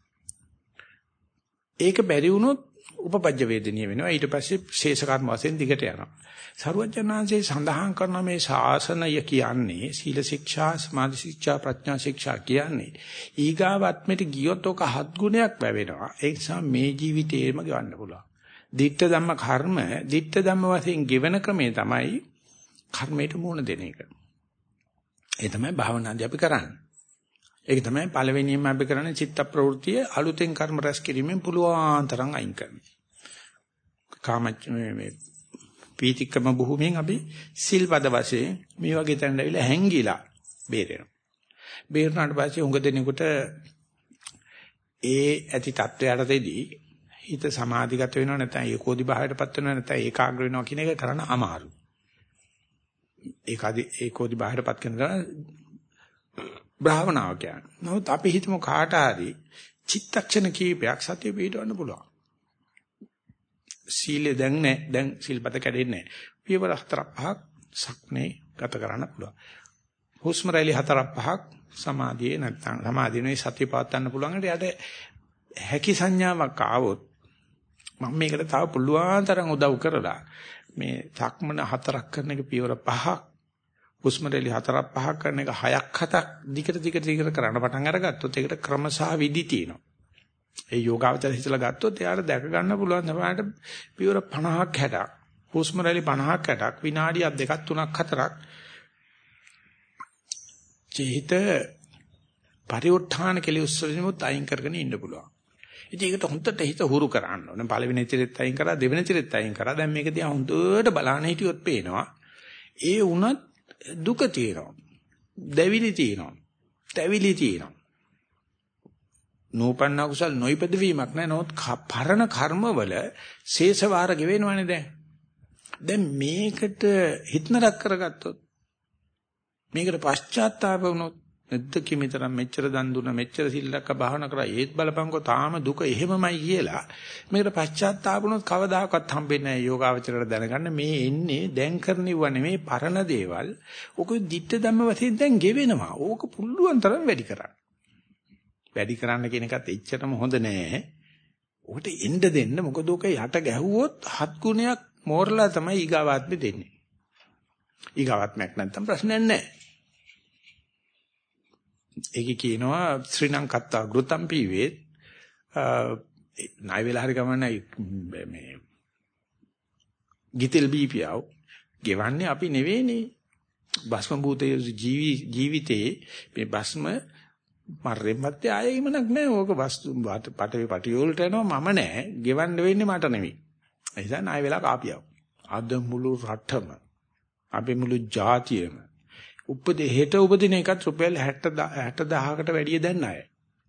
ඒක බැරි වුණොත් උපපජ්ජ වේදනීය වෙනවා. ඊට පස්සේ ශේෂ කර්ම වශයෙන් දිගට යනවා. සරුවචනාංශේ සඳහන් කරන මේ ශාසනය කියන්නේ සීල ශික්ෂා, සමාධි ශික්ෂා, ප්‍රඥා ශික්ෂා කියන්නේ ඊගාවත්මෙට ගියොත් ඔක 7 ගුණයක් වැවෙනවා. ඒ නිසා මේ ජීවිතේම ගවන්න පුළුවන්. ditta ධම්ම කර්ම, ditta ධම්ම වශයෙන් ගෙවන ක්‍රමය තමයි කර්මයට මුහුණ දෙන එක. ඒ තමයි භාවනාදී අපි කරන්නේ. ඒක තමයි පළවෙනියෙන්ම අපි කරන්නේ චිත්ත ප්‍රවෘත්තිය අලුතෙන් කර්ම රැස් කිරීමෙන් පුළුවන් තරම් අයින් කරනවා. මේ පීතික්කම භූමියෙන් අපි සිල්පද වශයෙන් මේ වගේ තැනට ඇවිල්ලා හැංගිලා බේරෙනවා. බේරුණාට පස්සේ උඟ දෙනෙකුට ඒ ඇති තත්වයටදී හිත සමාධිගත වෙනව නැත්නම් ඒකෝදි භාවයටපත් වෙනව නැත්නම් ඒකාග්‍ර වෙනවා කියන එක කරන්න අමාරුයි. ඒකෝදි භාවයටපත් කරනවා භාවනාව කියන්නේ. නමුත් අපි හිතමු කාට හරි චිත්තක්ෂණ කීපයක් සතිය පිටවන්න පුළුවන්. සීලෙ දැන් නැහැ. දැන් සිල්පද කැඩෙන්නේ නැහැ. පියවර 4-5ක් සක්නේ ගත කරන්න පුළුවන්. හුස්ම රැලි 4-5ක් සමාධියේ නැත්නම් සමාධියේ සතිය පවත්වන්න පුළුවන්. ඊට හැකි සංඥාවක් ආවොත් මම මේකට තව පුළුවන් තරම් උදව් කරලා මේ සක්මන 4ක් කරන එක පියවර 5ක් හුස්ම රැලි 4-5ක් කරන එක 6-7ක් දිගට කරන්න පටන් අරගත්තොත් ඒකට ක්‍රමසහ විදි තියෙනවා. ඒ යෝගාවචර හිතලා ගත්තොත් එයාට දැක ගන්න පුළුවන් තමයි පියවර 50ක් 60ක් හුස්ම රැලි 50ක් 60ක් විනාඩියක් 2ක් 3ක් 4ක් චේත පරිඋත්ථාන කෙලෙස් වලින්මුත් අයින් කරගෙන ඉන්න පුළුවන්. ඉතින් ඒකට හොඳට හිත හුරු කරන්න ඕනේ. පළවෙනි තිරෙත් අයින් කරා, දෙවෙනි තිරෙත් අයින් කරා. දැන් මේක දිහා හොඳට බලන්න හිටියොත් පේනවා. ඒ වුණත් දුක තියෙනවා. දැවිලි තියෙනවා. තැවිලි තියෙනවා. නූපන්න කුසල් නොයිපද වීමක් නෑ. නමුත් පරණ කර්මවල ශේෂ වාර ගෙවෙනවනේ දැන්. දැන් මේකට හිතනක් කරගත්තොත් මේකට පශ්චාත්තාප වුණොත් නැද්ද කිමිතරම් මෙච්චර දන් දුන්නා මෙච්චර සිල්ලක්ක භාවනා කරා ඒත් බලපංකෝ තාම දුක එහෙමමයි කියලා මේකට පශ්චාත්තාප වුණොත් කවදාකවත් හම්බෙන්නේ නැහැ යෝගාවචරයට දැනගන්න මේ එන්නේ දැන් කරණිව නෙමෙයි පරණ දේවල් ඔක ditta ධම්ම වශයෙන් දැන් ගෙවෙනවා ඕක පුළුවන් තරම් වැඩි කරන්න කියන එකත් එච්චරම හොඳ නෑ ඔකට එන්න දෙන්න මොකද ඕක යට ගැහුවොත් 7 ගුණයක් මෝරලා තමයි ඊගාවාත්මෙ දෙන්නේ ඊගාවාත්මයක් නැත්තම් ප්‍රශ්නයක් නෑ ඒකේ කියනවා ශ්‍රී ලංකත්තා ගෘතම් පීවේ ණය වෙලා හරි ගමන්නේ මේ ගිතෙල් බීපියව ගෙවන්නේ අපි නෙවෙයිනේ භස්ම භූතයේ ජීවිතේ මේ භස්ම මරෙන්නත් ආයෙ ඉමනක් නෑ ඕක වස්තු පටවේ පටියෝල්ට යනවා මම නෑ ගෙවන්න වෙන්නේ මට නෙවෙයි ඒ නිසා ණය වෙලා කාපියව අද මුළු රටම අපි මුළු ජාතියම හෙට උපදින එකත් රුපියල් 60000කට වැඩිය දැන් අය.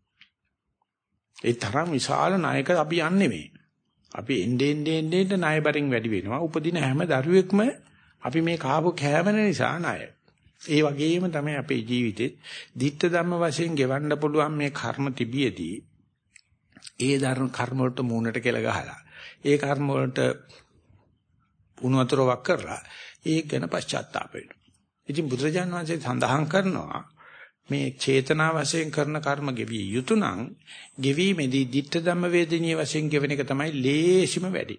ඒ තරම් විශාල ණයක අපි යන්නේ මේ. අපි එන්නේ ණය බරින් වැඩි වෙනවා. උපදින හැම දරුවෙක්ම අපි මේ කාපු කෑමන නිසා ණය. ඒ වගේම තමයි අපේ ජීවිතේ ditta ධම්ම වශයෙන් ගෙවන්න පුළුවන් මේ කර්ම තිබියදී ඒ ධර්ම කර්ම වලට මූණට කියලා ගහලා ඒ කර්ම වලට උණු වතුර වක් කරලා ඒක ගැන පශ්චාත්තාප වෙනවා. ඉතින් බුදුරජාණන් වහන්සේ සඳහන් කරනවා මේ චේතනා වශයෙන් කරන කර්ම ගෙවිය යුතු නම් ගෙවීමේදී ditta ධම්ම වේදිනිය වශයෙන් ගෙවෙන එක තමයි ලේසිම වැඩි.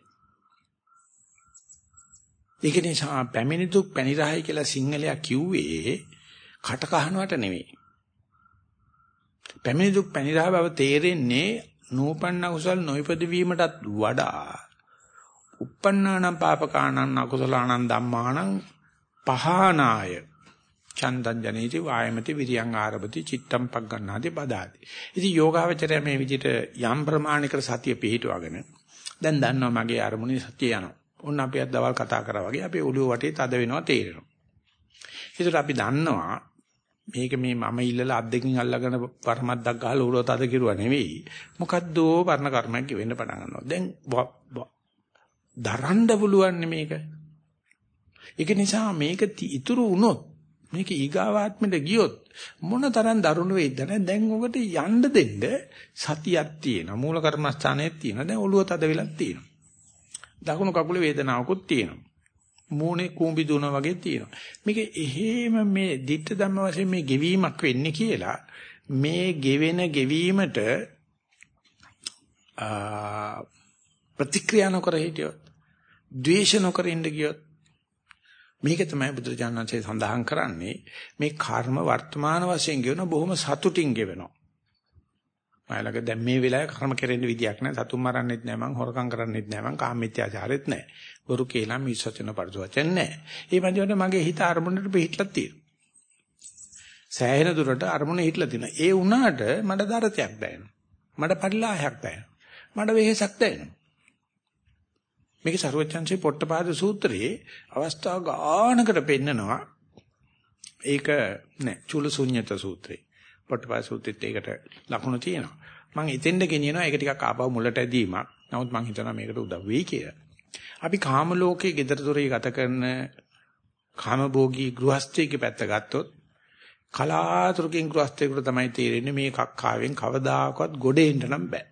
ඒක නිසා පැමිණි දුක් පැනිරහයි කියලා සිංහලයා කිව්වේ කට කහනවට නෙවෙයි. පැමිණි දුක් පැනිරහ බව තේරෙන්නේ නූපන්න කුසල් නොයිපද වීමටත් වඩා uppannānaṁ pāpakānaṁ akusalaṇaṁ dhammānaṁ පහනාය චන්දං ජනේති වායමති විරියං ආරභති චිත්තම් පග්ගණ්ණාති පදාති. ඉතින් යෝගාවචරය මේ විදිහට යම් ප්‍රමාණිකර සතිය පිහිටුවගෙන දැන් දන්නවා මගේ අරමුණේ සතිය යනවා. ඔන්න අපි අද දවල් කතා කරා වගේ අපේ ඔළුව වටේ තද වෙනවා තේරෙනවා. ඒකට අපි දන්නවා මේක මේ මම ඉල්ලලා අත් දෙකින් අල්ලගෙන පරමද්දක් ගහලා උරව තද කිරුවා නෙවෙයි. මොකද්දෝ පරණ කර්මයක් වෙන්න පටන් ගන්නවා. දැන් දරන්න පුළුවන් මේක. ඒක නිසා මේක ඉතුරු වුණොත් මේක ඊගාවාත්මෙට ගියොත් මොන තරම් දරුණු වෙයිද නැත්නම් දැන් ඔකට යන්න දෙන්න සතියක් තියෙනවා. මූල කර්මස්ථානයක් තියෙනවා. දැන් ඔළුව තද වෙලක් තියෙනවා. දකුණු කකුලේ වේදනාවකුත් තියෙනවා. මූණේ කූඹි දුවනවා වගේ තියෙනවා. මේක එහෙම මේ ditta ධම්ම වශයෙන් මේ ගෙවීමක් වෙන්නේ කියලා මේ ගෙවීමට ප්‍රතික්‍රියා නොකර හිටියොත් ද්වේෂ නොකර ඉඳ ගියොත් මේක තමයි බුදුරජාණන් වහන්සේ සඳහන් කරන්නේ මේ කර්ම වර්තමාන වශයෙන් ගෙවන බොහොම සතුටින් ගෙවනවා. මයිලක දැන් මේ වෙලාවේ කර්ම කෙරෙන්න විදියක් නැහැ. සතුන් මරන්නෙත් නැහැ මං හොරකම් කරන්නෙත් නැහැ මං කාමීත්‍යාචාරෙත් නැහැ. ගුරු කියලා මිසචන පරිසවචන නැහැ. මේ වගේ මගේ හිත අරමුණට පිටලා තියෙනවා. සෑහෙන දුරට අරමුණේ හිටලා තියෙනවා. ඒ වුණාට මට දරතයක් දැනෙනවා. මට පරිලාහයක් දැනෙනවා. මට වෙහෙසක් දැනෙනවා. මේක සරුවචන්සේ පොට්ටපාද සූත්‍රයේ අවස්ථා ගානකට පෙන්නනවා. ඒක නෑ චූලසුඤ්ඤත සූත්‍රේ. පොට්ටපාද සූත්‍රෙත් ඒකට ලකුණු තියෙනවා. මම එතෙන්ද ගෙනියනවා ඒක ටිකක් ආපහු මුලට ඇදීමක්. නමුත් මම හිතනවා මේකට උදව් වෙයි කියලා. අපි කාම ලෝකයේ gedara dore ගත කරන කාමභෝගී ගෘහස්ථයේ පැත්ත ගත්තොත් කලාතුරකින් ගෘහස්ථයෙකුට තමයි තේරෙන්නේ මේ කක්කාවෙන් කවදාකවත් ගොඩ එන්න නම් බෑ.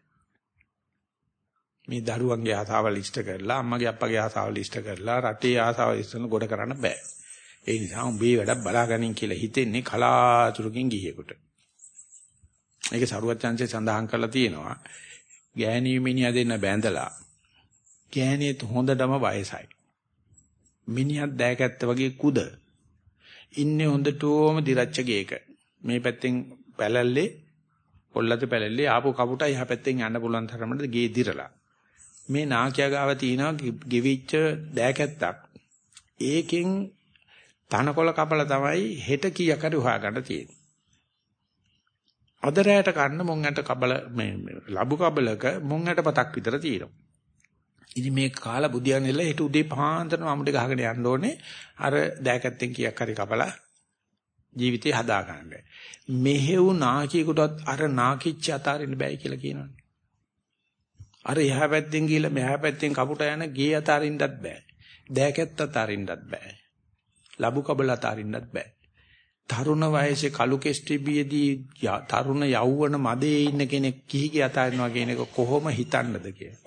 මේ දරුවන්ගේ ආසාවල් ඉෂ්ට කරලා අම්මගේ අප්පගේ ආසාවල් ඉෂ්ට කරලා රටේ ආසාවල් ඉෂ්ට ගොඩ කරන්න බෑ. ඒ නිසා උඹේ වැඩක් බලාගනින් කියලා හිතෙන්නේ කලාතුරකින් ගිහියෙකුට. ඒක සරුවච්චන්සේ සඳහන් කරලා තියෙනවා. ගෑණී මිනිහා දෙන්න බැඳලා ගෑණියත් හොඳටම වයසයි. මිනිහත් දැකැත්ත වගේ කුද. ඉන්නේ හොඳටම දිරච්ච ගේක. මේ පැත්තෙන් පැලල්ලේ පොල්ලත පැලල්ලේ ආපු කපුට එහා පැත්තෙන් යන්න පුළුවන් තරමට ගේ දිරලා. මේ නාකියා ගාව තියෙනවා ගෙවිච්ච දැකැත්තක්. ඒකෙන් තනකොළ කපලා තමයි හෙට කීයක් හරි හොයාගන්න තියෙන්නේ. අද රැයට කන්න මොන්කට කබල මේ ලබු කබලක මොන්කට පතක් විතර තියෙනවා. ඉතින් මේ කාලා බුදියන් එල්ල හෙට උදේ පහන්තරම අමුඩේ ගහගෙන යන්න ඕනේ. අර දැකැත්තෙන් කීයක් හරි කපලා ජීවිතේ හදා ගන්න. මෙහෙව් නාකියෙකුටත් අර නාකිච්ච අතාරින්න බෑ කියලා කියනවනේ. අර එහා පැත්තෙන් ගිහලා මෙහා පැත්තෙන් කපුට යන ගේ අතාරින්නත් බෑ. දැකැත්ත අතාරින්නත් බෑ. ලබු කබල අතාරින්නත් බෑ. තරුණ වයසේ කලු කෙස්ටිබියේදී තරුණ යෞවන මදේ ඉන්න කෙනෙක් කිහිගේ අතාරිනවා කියන එක කොහොම හිතන්නද කියලා.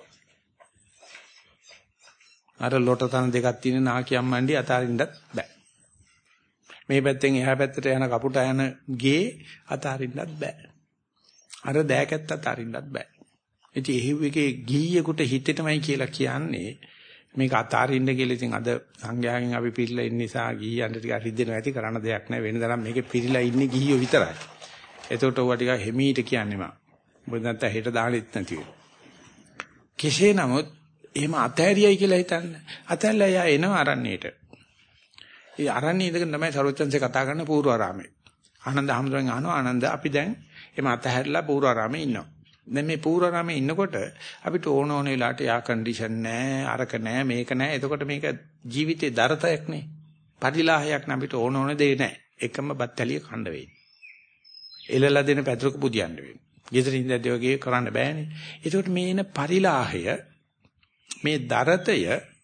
අර ලොට තන දෙකක් තියෙන නාකියම්මන්ඩි අතාරින්නත් බෑ. මේ පැත්තෙන් එහා පැත්තට යන කපුට යන ගේ අතාරින්නත් බෑ. අර දෑකැත්ත අතාරින්නත් බෑ. ඉතින් එහිවෙකේ ගීයෙකුට හිතෙටමයි කියලා කියන්නේ මේක අතාරින්න කියලා. ඉතින් අද සංඝයාගෙන් අපි පිළිලා ඉන්න නිසා ගීයන්ට ටිකක් රිදෙනවා ඇති කරන්න දෙයක් නැහැ. වෙනදනම් මේකේ පිළිලා ඉන්නේ ගීයෝ විතරයි. එතකොට ඔවා ටිකක් හිමීට කියන්නේ මම. මොකද නැත්නම් හෙට දාන්නෙත් නැති වෙයි. කෙසේ නමුත් එහෙම අතෑරියයි කියලා හිතන්න. අතෑරලා යා එනවා අරණ්‍යයට. ඒ අරණ්‍යයේ ඉඳගෙන තමයි සරෝජන්සේ කතා කරන පූර්වාරාමේ. ආනන්ද හැමදෙරෙන් අහනවා ආනන්ද අපි දැන් එහම අතහැරලා පූර්වාරාමේ ඉන්නවා. දැන් මේ පූර්වාරාමේ ඉන්නකොට අපිට ඕන වෙලාවට යා කන්ඩිෂන් නැහැ, අරක නැහැ, මේක නැහැ. එතකොට මේක ජීවිතේ දරතයක් නේ. පරිලාහයක් නම් අපිට ඕන දේ නැහැ. එකම බත්තලිය කන්න වෙයි. එළලා දෙන පැතුරක පුදියන්න වෙයි. ගෙදරින් ඉඳද්දී වගේ කරන්න බෑනේ. ඒකට මේ එන පරිලාහය මේ දරතය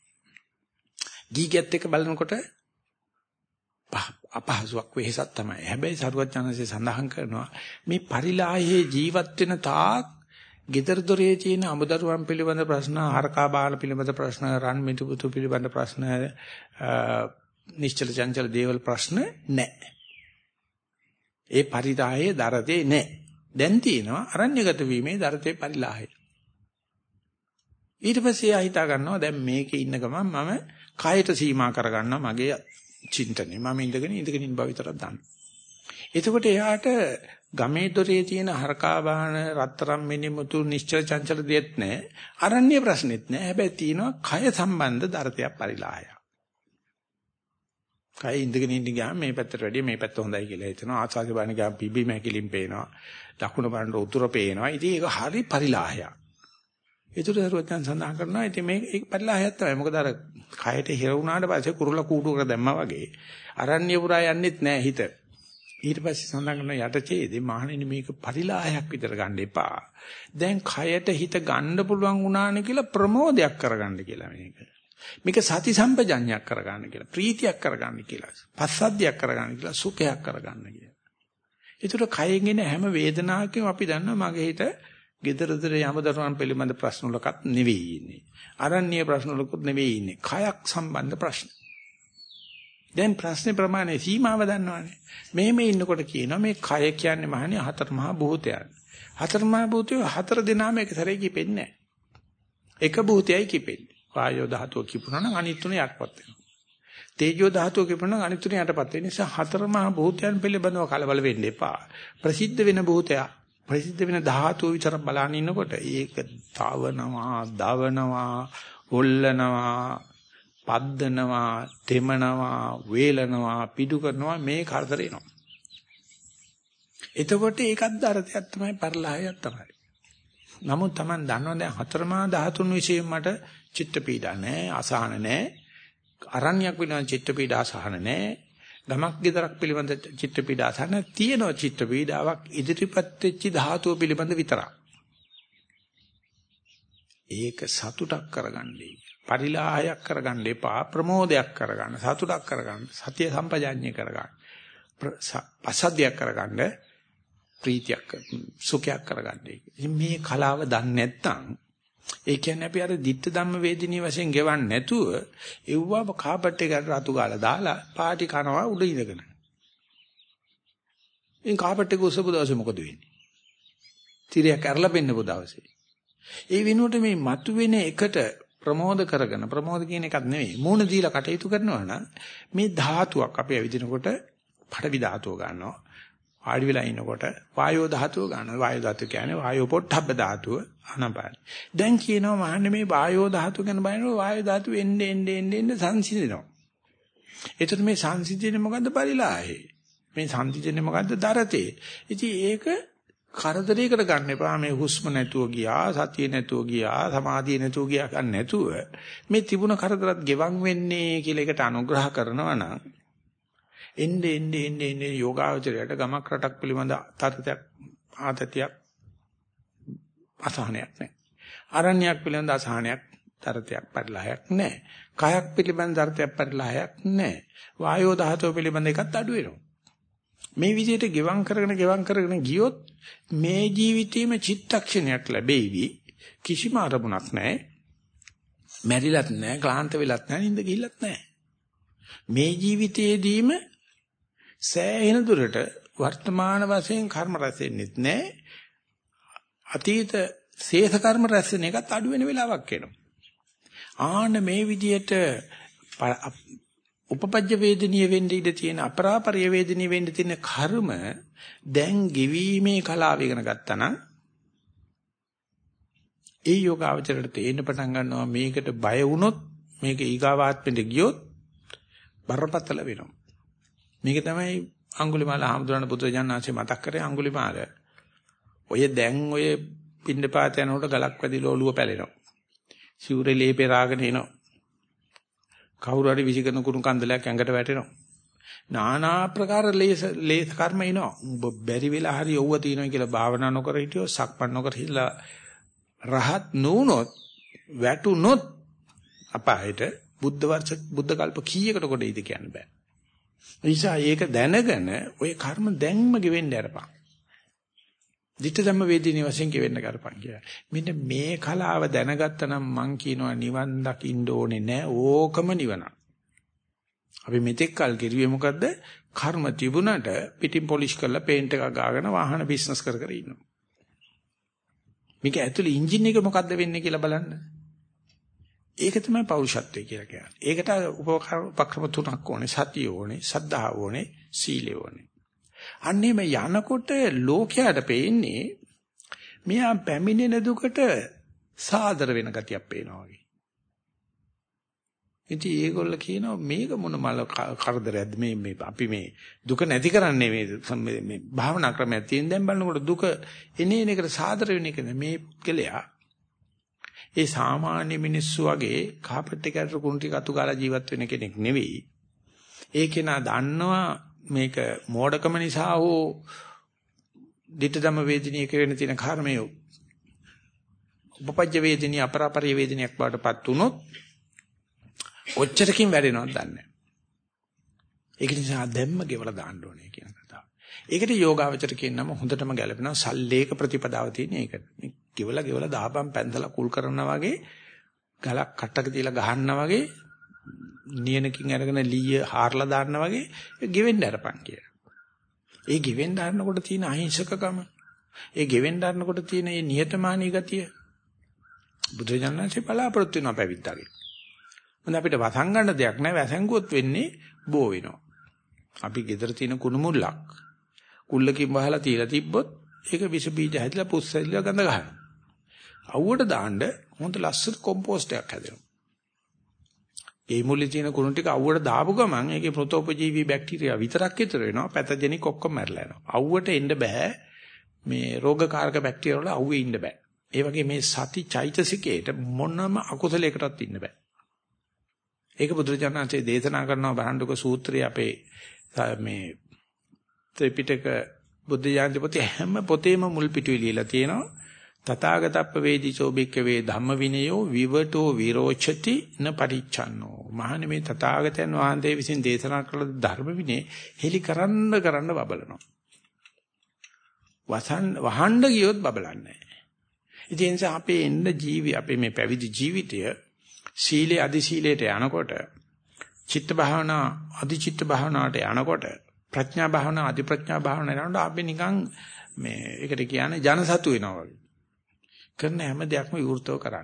ගීගත් එක බලනකොට අපහසුයක් වෙහසක් තමයි. හැබැයි සරුවචනanse සඳහන් කරනවා මේ පරිලාහයේ ජීවත් වෙන තාක් gedara dore තියෙන අමුදරුවන් පිළිබඳ ප්‍රශ්න, හරකා බාල පිළිබඳ ප්‍රශ්න, රන් මිතුපුතු පිළිබඳ ප්‍රශ්න, නිශ්චල චංචල දේවල් ප්‍රශ්න නැහැ. ඒ පරිලාහයේ දරතේ නැහැ. දැන් තියෙනවා අරණ්‍යගත වීමේ දරතේ පරිලාහය. ඊට පස්සේ ආ හිතා ගන්නවා දැන් මේකේ ඉන්න ගමන් මම කායට සීමා කරගන්නවා මගේ චින්තනේ. මම ඉඳගෙන ඉන්න බව විතරක් දන්නවා. එතකොට එයාට ගමේ දොරේ තියෙන හරකා බාහන රත්තරම් මිනිමුතු නිශ්චල චංචල දෙයක් නැහැ. අරණ්‍ය ප්‍රශ්නෙත් නැහැ. හැබැයි තියෙනවා කය සම්බන්ධ දරතයක් පරිලාහයක්. කය ඉඳගෙන ඉන්න ගියාම මේ පැත්තට වැඩිය මේ පැත්ත හොඳයි කියලා හිතනවා. ආසාගේ බාහන ගියාම පිබි මැකිලින් පේනවා. දකුණ බාහන උතුර පේනවා. ඉතින් ඒක හරි පරිලාහයක්. ඒතර දරුවන් සඳහන් කරනවා ඉතින් මේක පරිලාහයක් තමයි. මොකද අර කයට හිර වුණාට පස්සේ කුරුල්ල කූඩුවකට දැම්මා වගේ අරණ්‍ය පුරා යන්නෙත් නෑ හිත. ඊට පස්සේ සඳහන් කරන යටචේදේ මහණෙනි මේක පරිලාහයක් විතර ගන්න එපා. දැන් කයට හිත ගන්න පුළුවන් වුණානේ කියලා ප්‍රමෝදයක් කරගන්න කියලා මේක. මේක සති සම්පජඤ්ඤයක් කරගන්න කියලා. ප්‍රීතියක් කරගන්න කියලා. පස්සද්ධියක් කරගන්න කියලා. සුඛයක් කරගන්න කියලා. ඒතර කයෙන් එන හැම වේදනාවකම අපි දන්නවා මගේ හිත gedara යමදරුවන් පිළිබඳ ප්‍රශ්න වලකත් නෙවෙයි ඉන්නේ. අරණ්‍ය ප්‍රශ්න වලකුත් නෙවෙයි ඉන්නේ. කයක් සම්බන්ධ ප්‍රශ්න. දැන් ප්‍රශ්නේ ප්‍රමාණය සීමාව දන්නවනේ. මෙහෙම ඉන්නකොට කියනවා මේ කය කියන්නේ මහණේ හතර මහා භූතයන්. හතර මහා භූතය හතර දෙනාම එක සැරේ කිපෙන්නේ නැහැ. එක භූතයයි කිපෙන්නේ. වායෝ ධාතුව කිපුණා නම් අනිත් තුන යටපත් වෙනවා. තේජෝ ධාතුව කිපුණා නම් අනිත් තුන යටපත් වෙන නිසා හතර මහා භූතයන් පිළිබඳව කලබල වෙන්න එපා. ප්‍රසිද්ධ වෙන භූතයා ප්‍රසිද්ධ වෙන ධාතුව විතර බලන ඉන්නකොට ඒක තවනවා, දවනවා, හොල්ලනවා, පද්දනවා, තෙමනවා, වේලනවා, පිටු කරනවා මේ කරදර එනවා. එතකොට ඒකත් දරතයක් තමයි පරිලාහයක් තමයි. නමුත් Taman දන්නවා දැන් හතරමා ධාතුන් විශේෂයෙන් මට චිත්ත පීඩා නැහැ, අසහන නැහැ. අරණ්‍යයක් පිළිබඳ චිත්ත පීඩා අසහන නැහැ. ගමක් ගෙදරක් පිළිබඳ චිත්ත පීඩා අසහන තියෙනවා. චිත්ත පීඩාවක් ඉදිරිපත් වෙච්ච ධාතුව පිළිබඳ විතරක්. ඒක සතුටක් කරගන්නේ. පරිලාහයක් කරගන්න එපා. ප්‍රමෝදයක් කරගන්න, සතුටක් කරගන්න, සතිය සම්පජාඤ්ඤය කරගන්න. පසද්දයක් කරගන්න, ප්‍රීතියක් සුඛයක් කරගන්න. මේ කලාව දන්නේ නැත්නම් ඒ කියන්නේ අපි අර ditta ධම්ම වේදිනිය වශයෙන් ගෙවන්නේ නැතුව එව්වා කාපට් එකට රතු ගාලා දාලා පාටි කනවා උඩ ඉඳගෙන. ඉන් කාපට් එක උස්සපු දවසේ මොකද වෙන්නේ? තිරයක් අරලා පෙන්නපු දවසේ. ඒ වෙනුවට මේ මතුවෙන එකට ප්‍රමෝද කරගෙන ප්‍රමෝද කියන එකක් නෙවෙයි මූණ දීලා කටයුතු කරනවා නම් මේ ධාතුවක් අපි ඇවිදිනකොට පඩවි ධාතුව ගන්නවා. ආඩි වෙලා ඉනකොට වායෝ ධාතුව ගන්නවා. වායෝ ධාතුව කියන්නේ වායෝ පොට්ටබ්බ ධාතුව අනපාන. දැන් කියනවා මහන්නේ මේ වායෝ ධාතුව ගැන බලනකොට වායෝ ධාතුව එන්නේ සංසිඳෙනවා. ඒතර මේ සංසිඳෙන්නේ මොකද්ද පරිලාහේ. මේ සංසිඳෙන්නේ මොකද්ද දරතේ. ඉතින් ඒක කරදරයකට ගන්න එපා. මේ හුස්ම නැතුව ගියා, සතිය නැතුව ගියා, සමාධිය නැතුව ගියා ගන්න නැතුව මේ තිබුණ කරදරත් ගෙවන් වෙන්නේ කියලා එකට අනුග්‍රහ කරනවා නම් එන්නේ යෝගාවචරයට ගමක් රටක් පිළිබඳ තරතයක් ආතතියක් අසහනයක් නැහැ. අරණ්‍යයක් පිළිබඳ අසහනයක් තරතයක් පරිලාහයක් නැහැ. කයක් පිළිබඳ තරතයක් පරිලාහයක් නැහැ. වායෝ ධාතුව පිළිබඳ එකත් අඩු වෙනවා. මේ විදිහට ගෙවම් කරගෙන ගියොත් මේ ජීවිතේම චිත්තක්ෂණයක් ලැබෙවි. කිසිම අරමුණක් නැහැ. මැරිලත් නැහැ, ක්ලාන්ත වෙලත් නැහැ, නිින්ද ගිහිල්ලත් නැහැ. මේ ජීවිතයේදීම සෑහෙන දුරට වර්තමාන වශයෙන් කර්ම රැස් වෙන්නෙත් නැහැ. අතීත ශේෂ කර්ම රැස් වෙන එකත් අඩු වෙන වෙලාවක් එනවා. ආන්න මේ විදිහට උපපජ්ජ වේදනීය වෙන්න ඉඩ තියෙන අපරාපරිය වේදනීය වෙන්න තියෙන කර්ම දැන් ගෙවීමේ කලාව ඉගෙන ගත්තා නම් ඒ යෝගාවචරයට තේින්න පටන් ගන්නවා මේකට බය වුණොත් මේක ඊගාවාත්මෙට ගියොත් බරපතල වෙනවා. මේක තමයි අඟුලිමාල හාමුදුරන් බුදුරජාණන්සේ මතක් කරේ අඟුලිමාල. ඔය දැන් ඔය පින්නපාත යනකොට ගලක් වැදිලා ඔළුව පැලෙනවා. සිවුරේ ලේපේ රාගෙන එනවා. කවුරු හරි විසිකරන කුණු කන්දලයක් ඇඟට වැටෙනවා. নানা ආකාර ලේස කර්ම එනවා. උඹ බැරි වෙලා හරි යවුව තියෙනවා කියලා භාවනා නොකර හිටියෝ සක්මන් නොකර හිටලා රහත් නුනොත් වැටුනොත් අපායට බුද්ධ කල්ප කීයකට කොට ඉද කියන්න බෑ. නිසා ඒක දැනගෙන ඔය කර්ම දැන්ම ගෙවෙන්න අරපන්. ditta dhamma vedini වශයෙන් ගෙවෙන්න කරපන් කියලා. මෙන්න මේ කලාව දැනගත්තා නම් මං කියනවා නිවන් දකින්න ඕනේ නෑ. ඕකම නිවන. අපි මෙතෙක් කල් කිරුවේ මොකද්ද? කර්ම තිබුණට පිටින් පොලිෂ් කරලා පේන්ට් එකක් ගාගෙන වාහන බිස්නස් කර කර ඉන්නවා. මේක ඇතුළේ එන්ජින් එක මොකද්ද වෙන්නේ කියලා බලන්න. ඒක තමයි පෞරුෂත්වය කියලා කියන්නේ. ඒකට උපක්‍රම තුනක් ඕනේ. සතිය ඕනේ, සද්ධා ඕනේ, සීලය ඕනේ. අන්නේම යනකොට ලෝකයට පේන්නේ මෙයා පැමිණෙන දුකට සාදර වෙන ගතියක් පේනවා වගේ. ඉතින් ඒගොල්ල කියනවා මේක මොන මල කරදරයක්ද මේ අපි මේ දුක නැති කරන්නේ මේ භාවනා ක්‍රමයක් තියෙන දැන් බලනකොට දුක එනේන එකට සාදර වෙන එක මේ පුද්ගලයා ඒ සාමාන්‍ය මිනිස්සු වගේ කාපට් එකකට කුණු ටික අතු ගාලා ජීවත් වෙන කෙනෙක් නෙවෙයි. ඒ කෙනා දන්නවා මේක මෝඩකම නිසා හෝ ditthadhamma වේදිනියක වෙන තියෙන කර්මය උපපජ්ජ වේදිනිය අපරාපරිය වේදිනියක් බවටපත් වුනොත් ඔච්චරකින් වැඩෙනවද දන්නේ නැහැ. ඒක නිසා දැම්ම ගෙවලා දාන්න ඕනේ කියන කතාව. ඒකට යෝගාවචර කියන නම හොඳටම ගැලපෙනවා. සල්ලේක ප්‍රතිපදාව තියෙන එක. මේ ගෙවලා දාපම් පැන්දලා කුල් කරනවා වගේ ගලක් කට්ටක තියලා ගහනවා වගේ නියනකින් අරගෙන ලීය හාරලා දාන්නා වගේ ගෙවෙන්න අරපන් කියලා. ඒ ගෙවෙන්න හරනකොට තියෙන අහිංසකකම, ඒ ගෙවෙන්න හරනකොට තියෙන මේ නිහතමානී ගතිය බුදුරජාණන්සේ බලාපොරොත්තු වෙනවා පැවිද්දාගේ. මොකද අපිට වසංගන්න දෙයක් නැහැ. වැසංගුවොත් වෙන්නේ බෝ වෙනවා. අපි ගෙදර තියෙන කුණු මුල්ලක් කුල්ලකින් වහලා තියලා තිබ්බොත් ඒක විස බීජ හැදිලා පුස් හැදිලා ගඳ ගන්නවා. අවුවට දාන්න හොඳ ලස්සන කොම්පෝස්ට් එකක් හැදෙනවා. ඒ මුල්ලේ තියෙන කුණු ටික අවුවට දාපු ගමන් ඒකේ ප්‍රොතෝපජීවී බැක්ටීරියා විතරක් ඉතුරු වෙනවා. පැතජෙනික් ඔක්කොම මැරලා යනවා. අවුවට එන්න බෑ. මේ රෝගකාරක බැක්ටීරියා වල අවුවේ ඉන්න බෑ. ඒ වගේ මේ සති චෛතසිකේට මොනම අකුසලයකටවත් ඉන්න බෑ. ඒක බුදුරජාණන්සේ දේශනා කරනවා බහන්දුක සූත්‍රයේ අපේ මේ ත්‍රිපිටක බුද්ධ ඥාන පොතේ හැම පොතේම මුල් පිටුවේ ලියලා තියෙනවා තථාගතප්ප වේදිසෝ භික්ඛවේ ධම්ම විනයෝ විවටෝ විරෝචති න පරිච්ඡන්නෝ. මහණෙනි මේ තථාගතයන් වහන්සේ විසින් දේශනා කළ ධර්ම විනය හෙලි කරන්න බබලනවා. වහන්න ගියොත් බබලන්නේ නැහැ. ඒ නිසා අපේ එන්න අපේ මේ පැවිදි ජීවිතය සීලේ අධි සීලයට යනකොට චිත්ත භාවනා අධි චිත්ත භාවනාවට යනකොට ප්‍රඥා භාවනා අධි ප්‍රඥා භාවනාවට යනකොට අපි නිකන් මේ ඒකට කියන්නේ ජනසතු වෙනවා වගේ. කරන හැම දෙයක්ම විවෘතව කරන්න.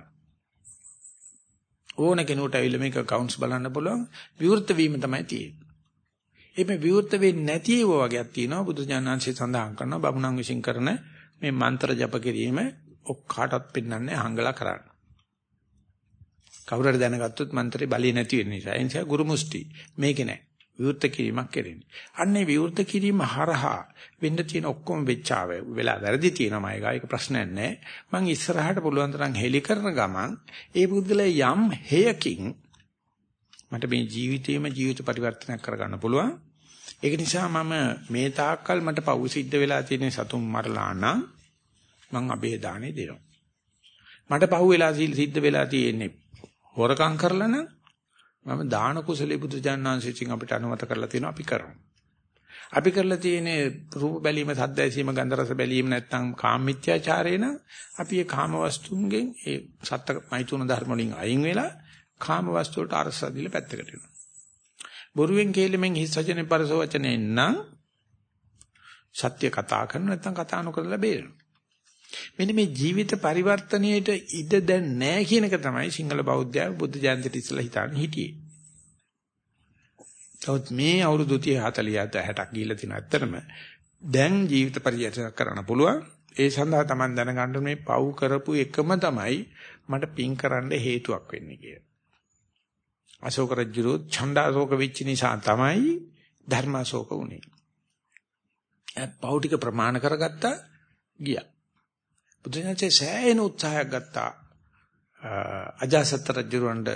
ඕන කෙනෙකුට ඇවිල්ලා මේක කවුන්ට්ස් බලන්න පුළුවන් විවෘත වීම තමයි තියෙන්නේ. මේ විවෘත වෙන්නේ නැති ඒවා වගේක් තියෙනවා බුදුජානනාංශය සඳහන් කරනවා බමුණන් විසින් කරන මේ මන්ත්‍ර ජප කිරීම ඔක්කාටවත් පෙන්වන්නේ හංගලා කරන්න. කවුරු හරි දැනගත්තොත් මන්ත්‍රේ බලය නැති වෙන නිසා. ඒ නිසා ගුරු මුස්ටි මේක නෑ. විවෘත කිරීමක් කරන්නේ. අන්නේ විවෘත කිරීම හරහා වෙන්න තියෙන ඔක්කොම වෙච්චාව වෙලා වැරදි තියෙනවා ඒක ප්‍රශ්නයක් නෑ. මං ඉස්සරහට පුළුවන් තරම් හෙලි කරන ගමන් ඒ පුද්ගලයා යම් හේයකින් මට මේ ජීවිතේම ජීවිත පරිවර්තනයක් කරගන්න පුළුවන්. ඒක නිසා මම මේ තාක්කල් මට පව් සිද්ධ වෙලා තියෙන සතුන් මරලා නම් මං අබේදානෙ දෙනවා. මට පව් වෙලා සිද්ධ වෙලා තියෙන්නේ හොරකම් කරලා නම් මම දාන කුසලයේ බුදුජානනාංශයෙන් අපිට අනුමත කරලා තියෙනවා අපි කරමු. අපි කරලා තියෙන්නේ රූප බැලීම, සද්ද ඇසීම, ගන්ධ රස බැලීම නැත්නම් කාමමිත්‍යාචාරේන අපි ඒ කාම වස්තුන්ගෙන් ඒ සත්‍ය මෛතුන ධර්ම වලින් අයින් වෙලා කාම වස්තු වලට අරස දීලා පැත්තකට යනවා. බොරුවෙන් කේලෙමින් හිස් වචනේ පරස වචනේ නම් සත්‍ය කතා කරන නැත්නම් කතා නොකරලා බේරෙනවා. මෙන්න මේ ජීවිත පරිවර්තනයේට ඉඩ දැන් නැහැ කියන එක තමයි සිංහල බෞද්ධයා බුද්ධ ජයන්තිට ඉස්සලා හිතාගෙන හිටියේ. තවත් මේ අවුරුදු 30 40 60ක් ගිහිල්ලා තියෙන ඇත්තටම දැන් ජීවිත පරිවර්තන කරන්න පුළුවන්. ඒ සඳහා Taman දැනගන්න මේ පව් කරපු එකම තමයි මට පින් කරන්න හේතුවක් වෙන්නේ කියලා. අශෝක රජුරෝ ඡණ්ඩාශෝක වෙච්ච නිසා තමයි ධර්මාශෝක වුනේ. ඒ පව් ටික ප්‍රමාණ කරගත්තා ගියා. බුදුන්සේ සෑහෙන උත්සාහයක් ගත්තා අජාසත් රජුරවණ්ඩ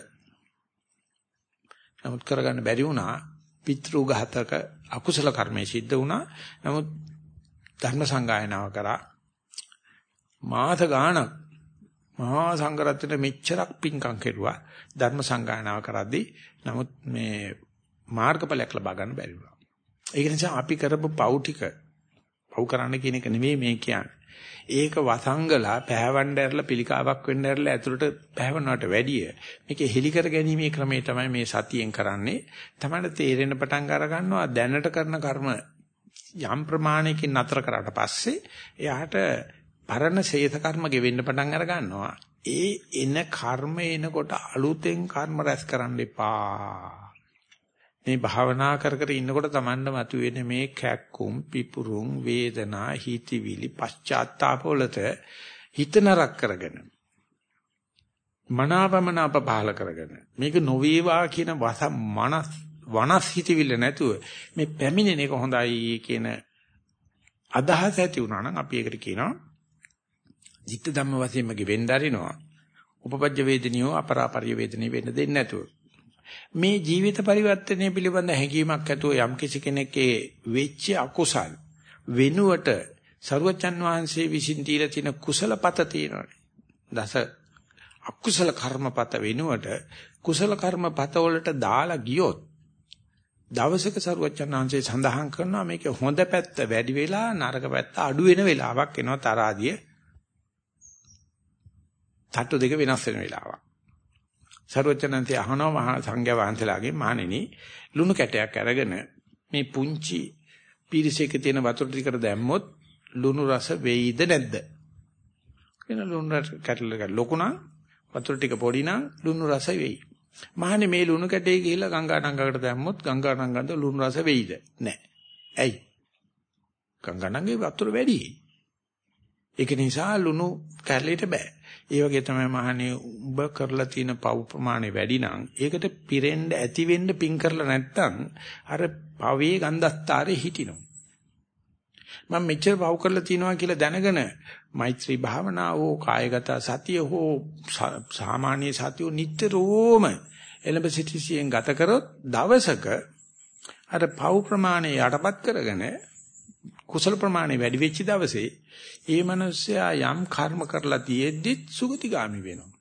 නමුත් කරගන්න බැරි වුණා. පිතෘඝාතක අකුසල කර්මයේ සිද්ධ වුණා. නමුත් ධර්ම සංගායනාව කරා මාස ගාණක් මහා සංඝරත්නට මෙච්චරක් පින්කම් කෙරුවා ධර්ම සංගායනාව කරද්දී. නමුත් මේ මාර්ගඵලයක් ලබා ගන්න බැරි වුණා. ඒක නිසා අපි කරපු පව් ටික පව් කරන්න කියන එක නෙවෙයි මේ කියන්නේ. ඒක වසංගලා පැහැවන්න ඇරලා පිළිකාවක් වෙන්න ඇරලා ඇතුළට පැහැවනවට වැඩිය මේක හෙලි කර ගැනීමේ ක්‍රමය තමයි මේ සතියෙන් කරන්නේ. තමයි තේරෙන පටන් අර ගන්නවා දැනට කරන කර්ම යම් ප්‍රමාණයකින් නතර කරාට පස්සේ එයාට පරණ ශේත කර්ම ගෙවෙන්න පටන් අර ගන්නවා. ඒ එන කර්ම එනකොට අලුතෙන් කර්ම රැස් කරන්න එපා. මේ භාවනා කර කර ඉන්නකොට Tamanda මතුවෙන මේ කැක්කුම් පිපුරුම් වේදනා හිතවිලි පශ්චාත්තාප වලට හිත නරක කරගෙන මනාපමනාප පහල කරගෙන මේක නොවේවා කියන වනස් හිතවිල්ල නැතුව මේ පැමිණෙන එක හොඳයි කියන අදහස ඇති වුණා නම් අපි ඒකට කියනවා ධිට්ඨ ධම්ම වශයෙන්ම ගෙවෙන්න ආරිනවා උපපජ්ජ වේදනියෝ අපරාපරිය වේදනිය වෙන්න දෙන්නේ නැතුව. මේ ජීවිත පරිවර්තනය පිළිබඳ හැඟීමක් ඇතුව යම් කිසි කෙනෙක්ගේ වෙච්ච අකුසල් වෙනුවට සරුවචන් වහන්සේ විසින් දීලා තියෙන කුසලපත තියෙනවානේ. දස අකුසල කර්මපත වෙනුවට කුසල කර්මපත වලට දාලා ගියොත් දවසක සරුවචන් වහන්සේ සඳහන් කරනවා මේක හොඳ පැත්ත වැඩි වෙලා නරක පැත්ත අඩු වෙන වෙලාවක් එනවා තරාදිය. තට්ටු දෙක වෙනස් වෙන වෙලාවක්. සරුවචනන්තේ අහනවා මහා සංඝයා වහන්සේලාගෙන් මහණෙනි ලුණු කැටයක් අරගෙන මේ පුංචි පිරිසක තියෙන වතුර ටිකට දැම්මොත් ලුණු රස වෙයිද නැද්ද? කියන ලුණු කැටල ලොකු නම් වතුර ටික පොඩි නම් ලුණු රස වෙයි. මහණේ මේ ලුණු කැටේ ගිහිල්ලා ගංගා නංගකට දැම්මොත් ගංගා නංගන්ද ලුණු රස වෙයිද? නැහැ. ඇයි? ගංගා නංගේ වතුර වැඩි. ඒක නිසා ලුණු කැටලෙට බෑ. ඒ වගේ තමයි මහණේ උඹ කරලා තියෙන පව් ප්‍රමාණය වැඩි නම් ඒකට පිරෙන්න ඇති වෙන්න පිං කරලා නැත්තම් අර පවේ ගන්ධස්තරේ හිටිනවා. මම මෙච්චර පව් කරලා තියනවා කියලා දැනගෙන මෛත්‍රී භාවනාව හෝ කායගත සතිය හෝ සාමාන්‍ය සතිය නිතරම එළඹ සිටිසියෙන් ගත කරොත් දවසක අර පව් ප්‍රමාණය යටපත් කරගෙන කුසල ප්‍රමාණය වැඩි වෙච්ච දවසේ ඒ මනුස්සයා යම් කර්ම කරලා තියෙද්දි සුගතිගාමි වෙනවා.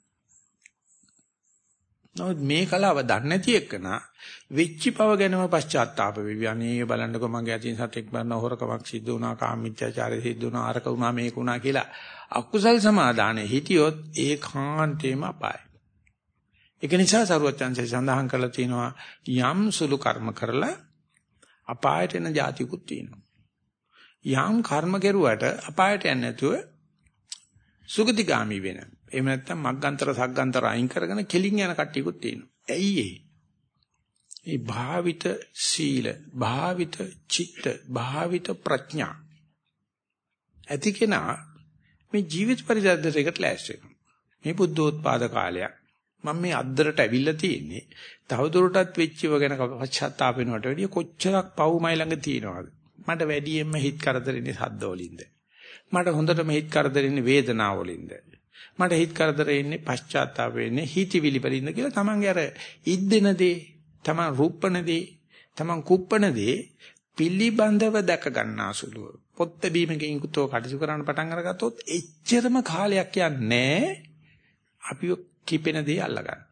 නමුත් මේ කලාව දන්නේ නැති එකන වෙච්ච පව ගැනම පශ්චාත්තාප වෙවි. අනේ බලන්නකො මගේ අතින් සතෙක් මරන හොරකමක් සිද්ධ වුණා, කාමීත්‍යාචාරය සිද්ධ වුණා, අරක වුණා මේක වුණා කියලා අකුසල් සමාදානෙ හිටියොත් ඒකාන්තේම අපායයි. ඒක නිසා සරුවචන්සේ සඳහන් කරලා තියෙනවා යම් සුළු කර්ම කරලා අපායට එන જાතිකුත් තියෙනවා. යම් කර්ම කෙරුවට අපායට යන්නේ නැතුව සුගතිගාමි වෙන. එහෙම නැත්නම් මග්ගන්තර සග්ගන්තර අයින් කරගෙන කෙලින් යන කට්ටියකුත් තියෙනවා. ඇයි ඒ? මේ භාවිත සීල, භාවිත චිත්ත, භාවිත ප්‍රඥා ඇති කෙනා මේ ජීවිත පරිදර්ශයකට ලෑස්ති වෙනවා. මේ බුද්ධෝත්පාද කාලයක් මම මේ අද්දරට ඇවිල්ලා තියෙන්නේ. තවදුරටත් වෙච්චව ගැන පශ්චාත්තාප වෙනවට වැඩිය කොච්චරක් පවුමයි ළඟ තියෙනවද? මට වැඩියෙන්ම හිත කරදරින්නේ සද්ද වලින්ද? මට හොඳටම හිත කරදරින්නේ වේදනාව වලින්ද? මට හිත කරදරේ ඉන්නේ පශ්චාත්තාප වෙන්නේ හිතවිලි වලින්ද කියලා තමන්ගේ අර ඉද්දෙන දේ, තමන් රූපණ දේ, තමන් කුප්පණ දේ පිළිබඳව දැක ගන්නාසුලුව. පොත් බීමකින් කුතෝ කටයුතු කරන්න පටන් අරගත්තොත් එච්චරම කාලයක් යන්නේ අපි කිපෙන දේ අල්ලගන්න.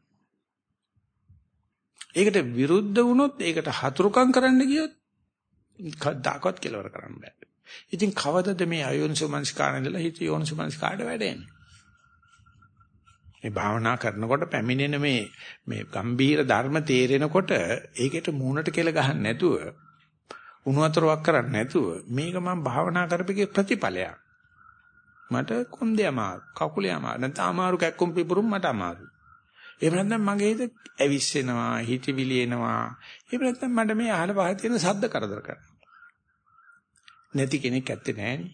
ඒකට විරුද්ධ වුණොත් ඒකට හතුරුකම් කරන්න ගියොත් කවදාකවත් කෙලවර කරන්න බෑ. ඉතින් කවදද මේ අයෝනිසෝමනස්කාරයන්දලා හිත යෝනිසෝමනස්කාරට වැඩෙන්නේ? මේ භාවනා කරනකොට පැමිණෙන මේ ගම්බීර ධර්ම තේරෙනකොට ඒකට මූණට කෙල ගහන්න නැතුව උණු වතුරක් කරන්නේ නැතුව මේක මම භාවනා කරපෙකේ ප්‍රතිඵලයක්. මට කොන්දේ අමාරු, කකුලේ අමාරු, නැත්නම් අමාරු කැක්කුම් පිපුරුම් මට අමාරු. එහෙම නැත්නම් මගේ හිත ඇවිස්සෙනවා, හිතවිලි එනවා. එහෙම නැත්නම් මට මේ අහල පහල තියෙන ශබ්ද කරදර කරනවා. නැති කෙනෙක් ඇත්තේ නැහැනේ.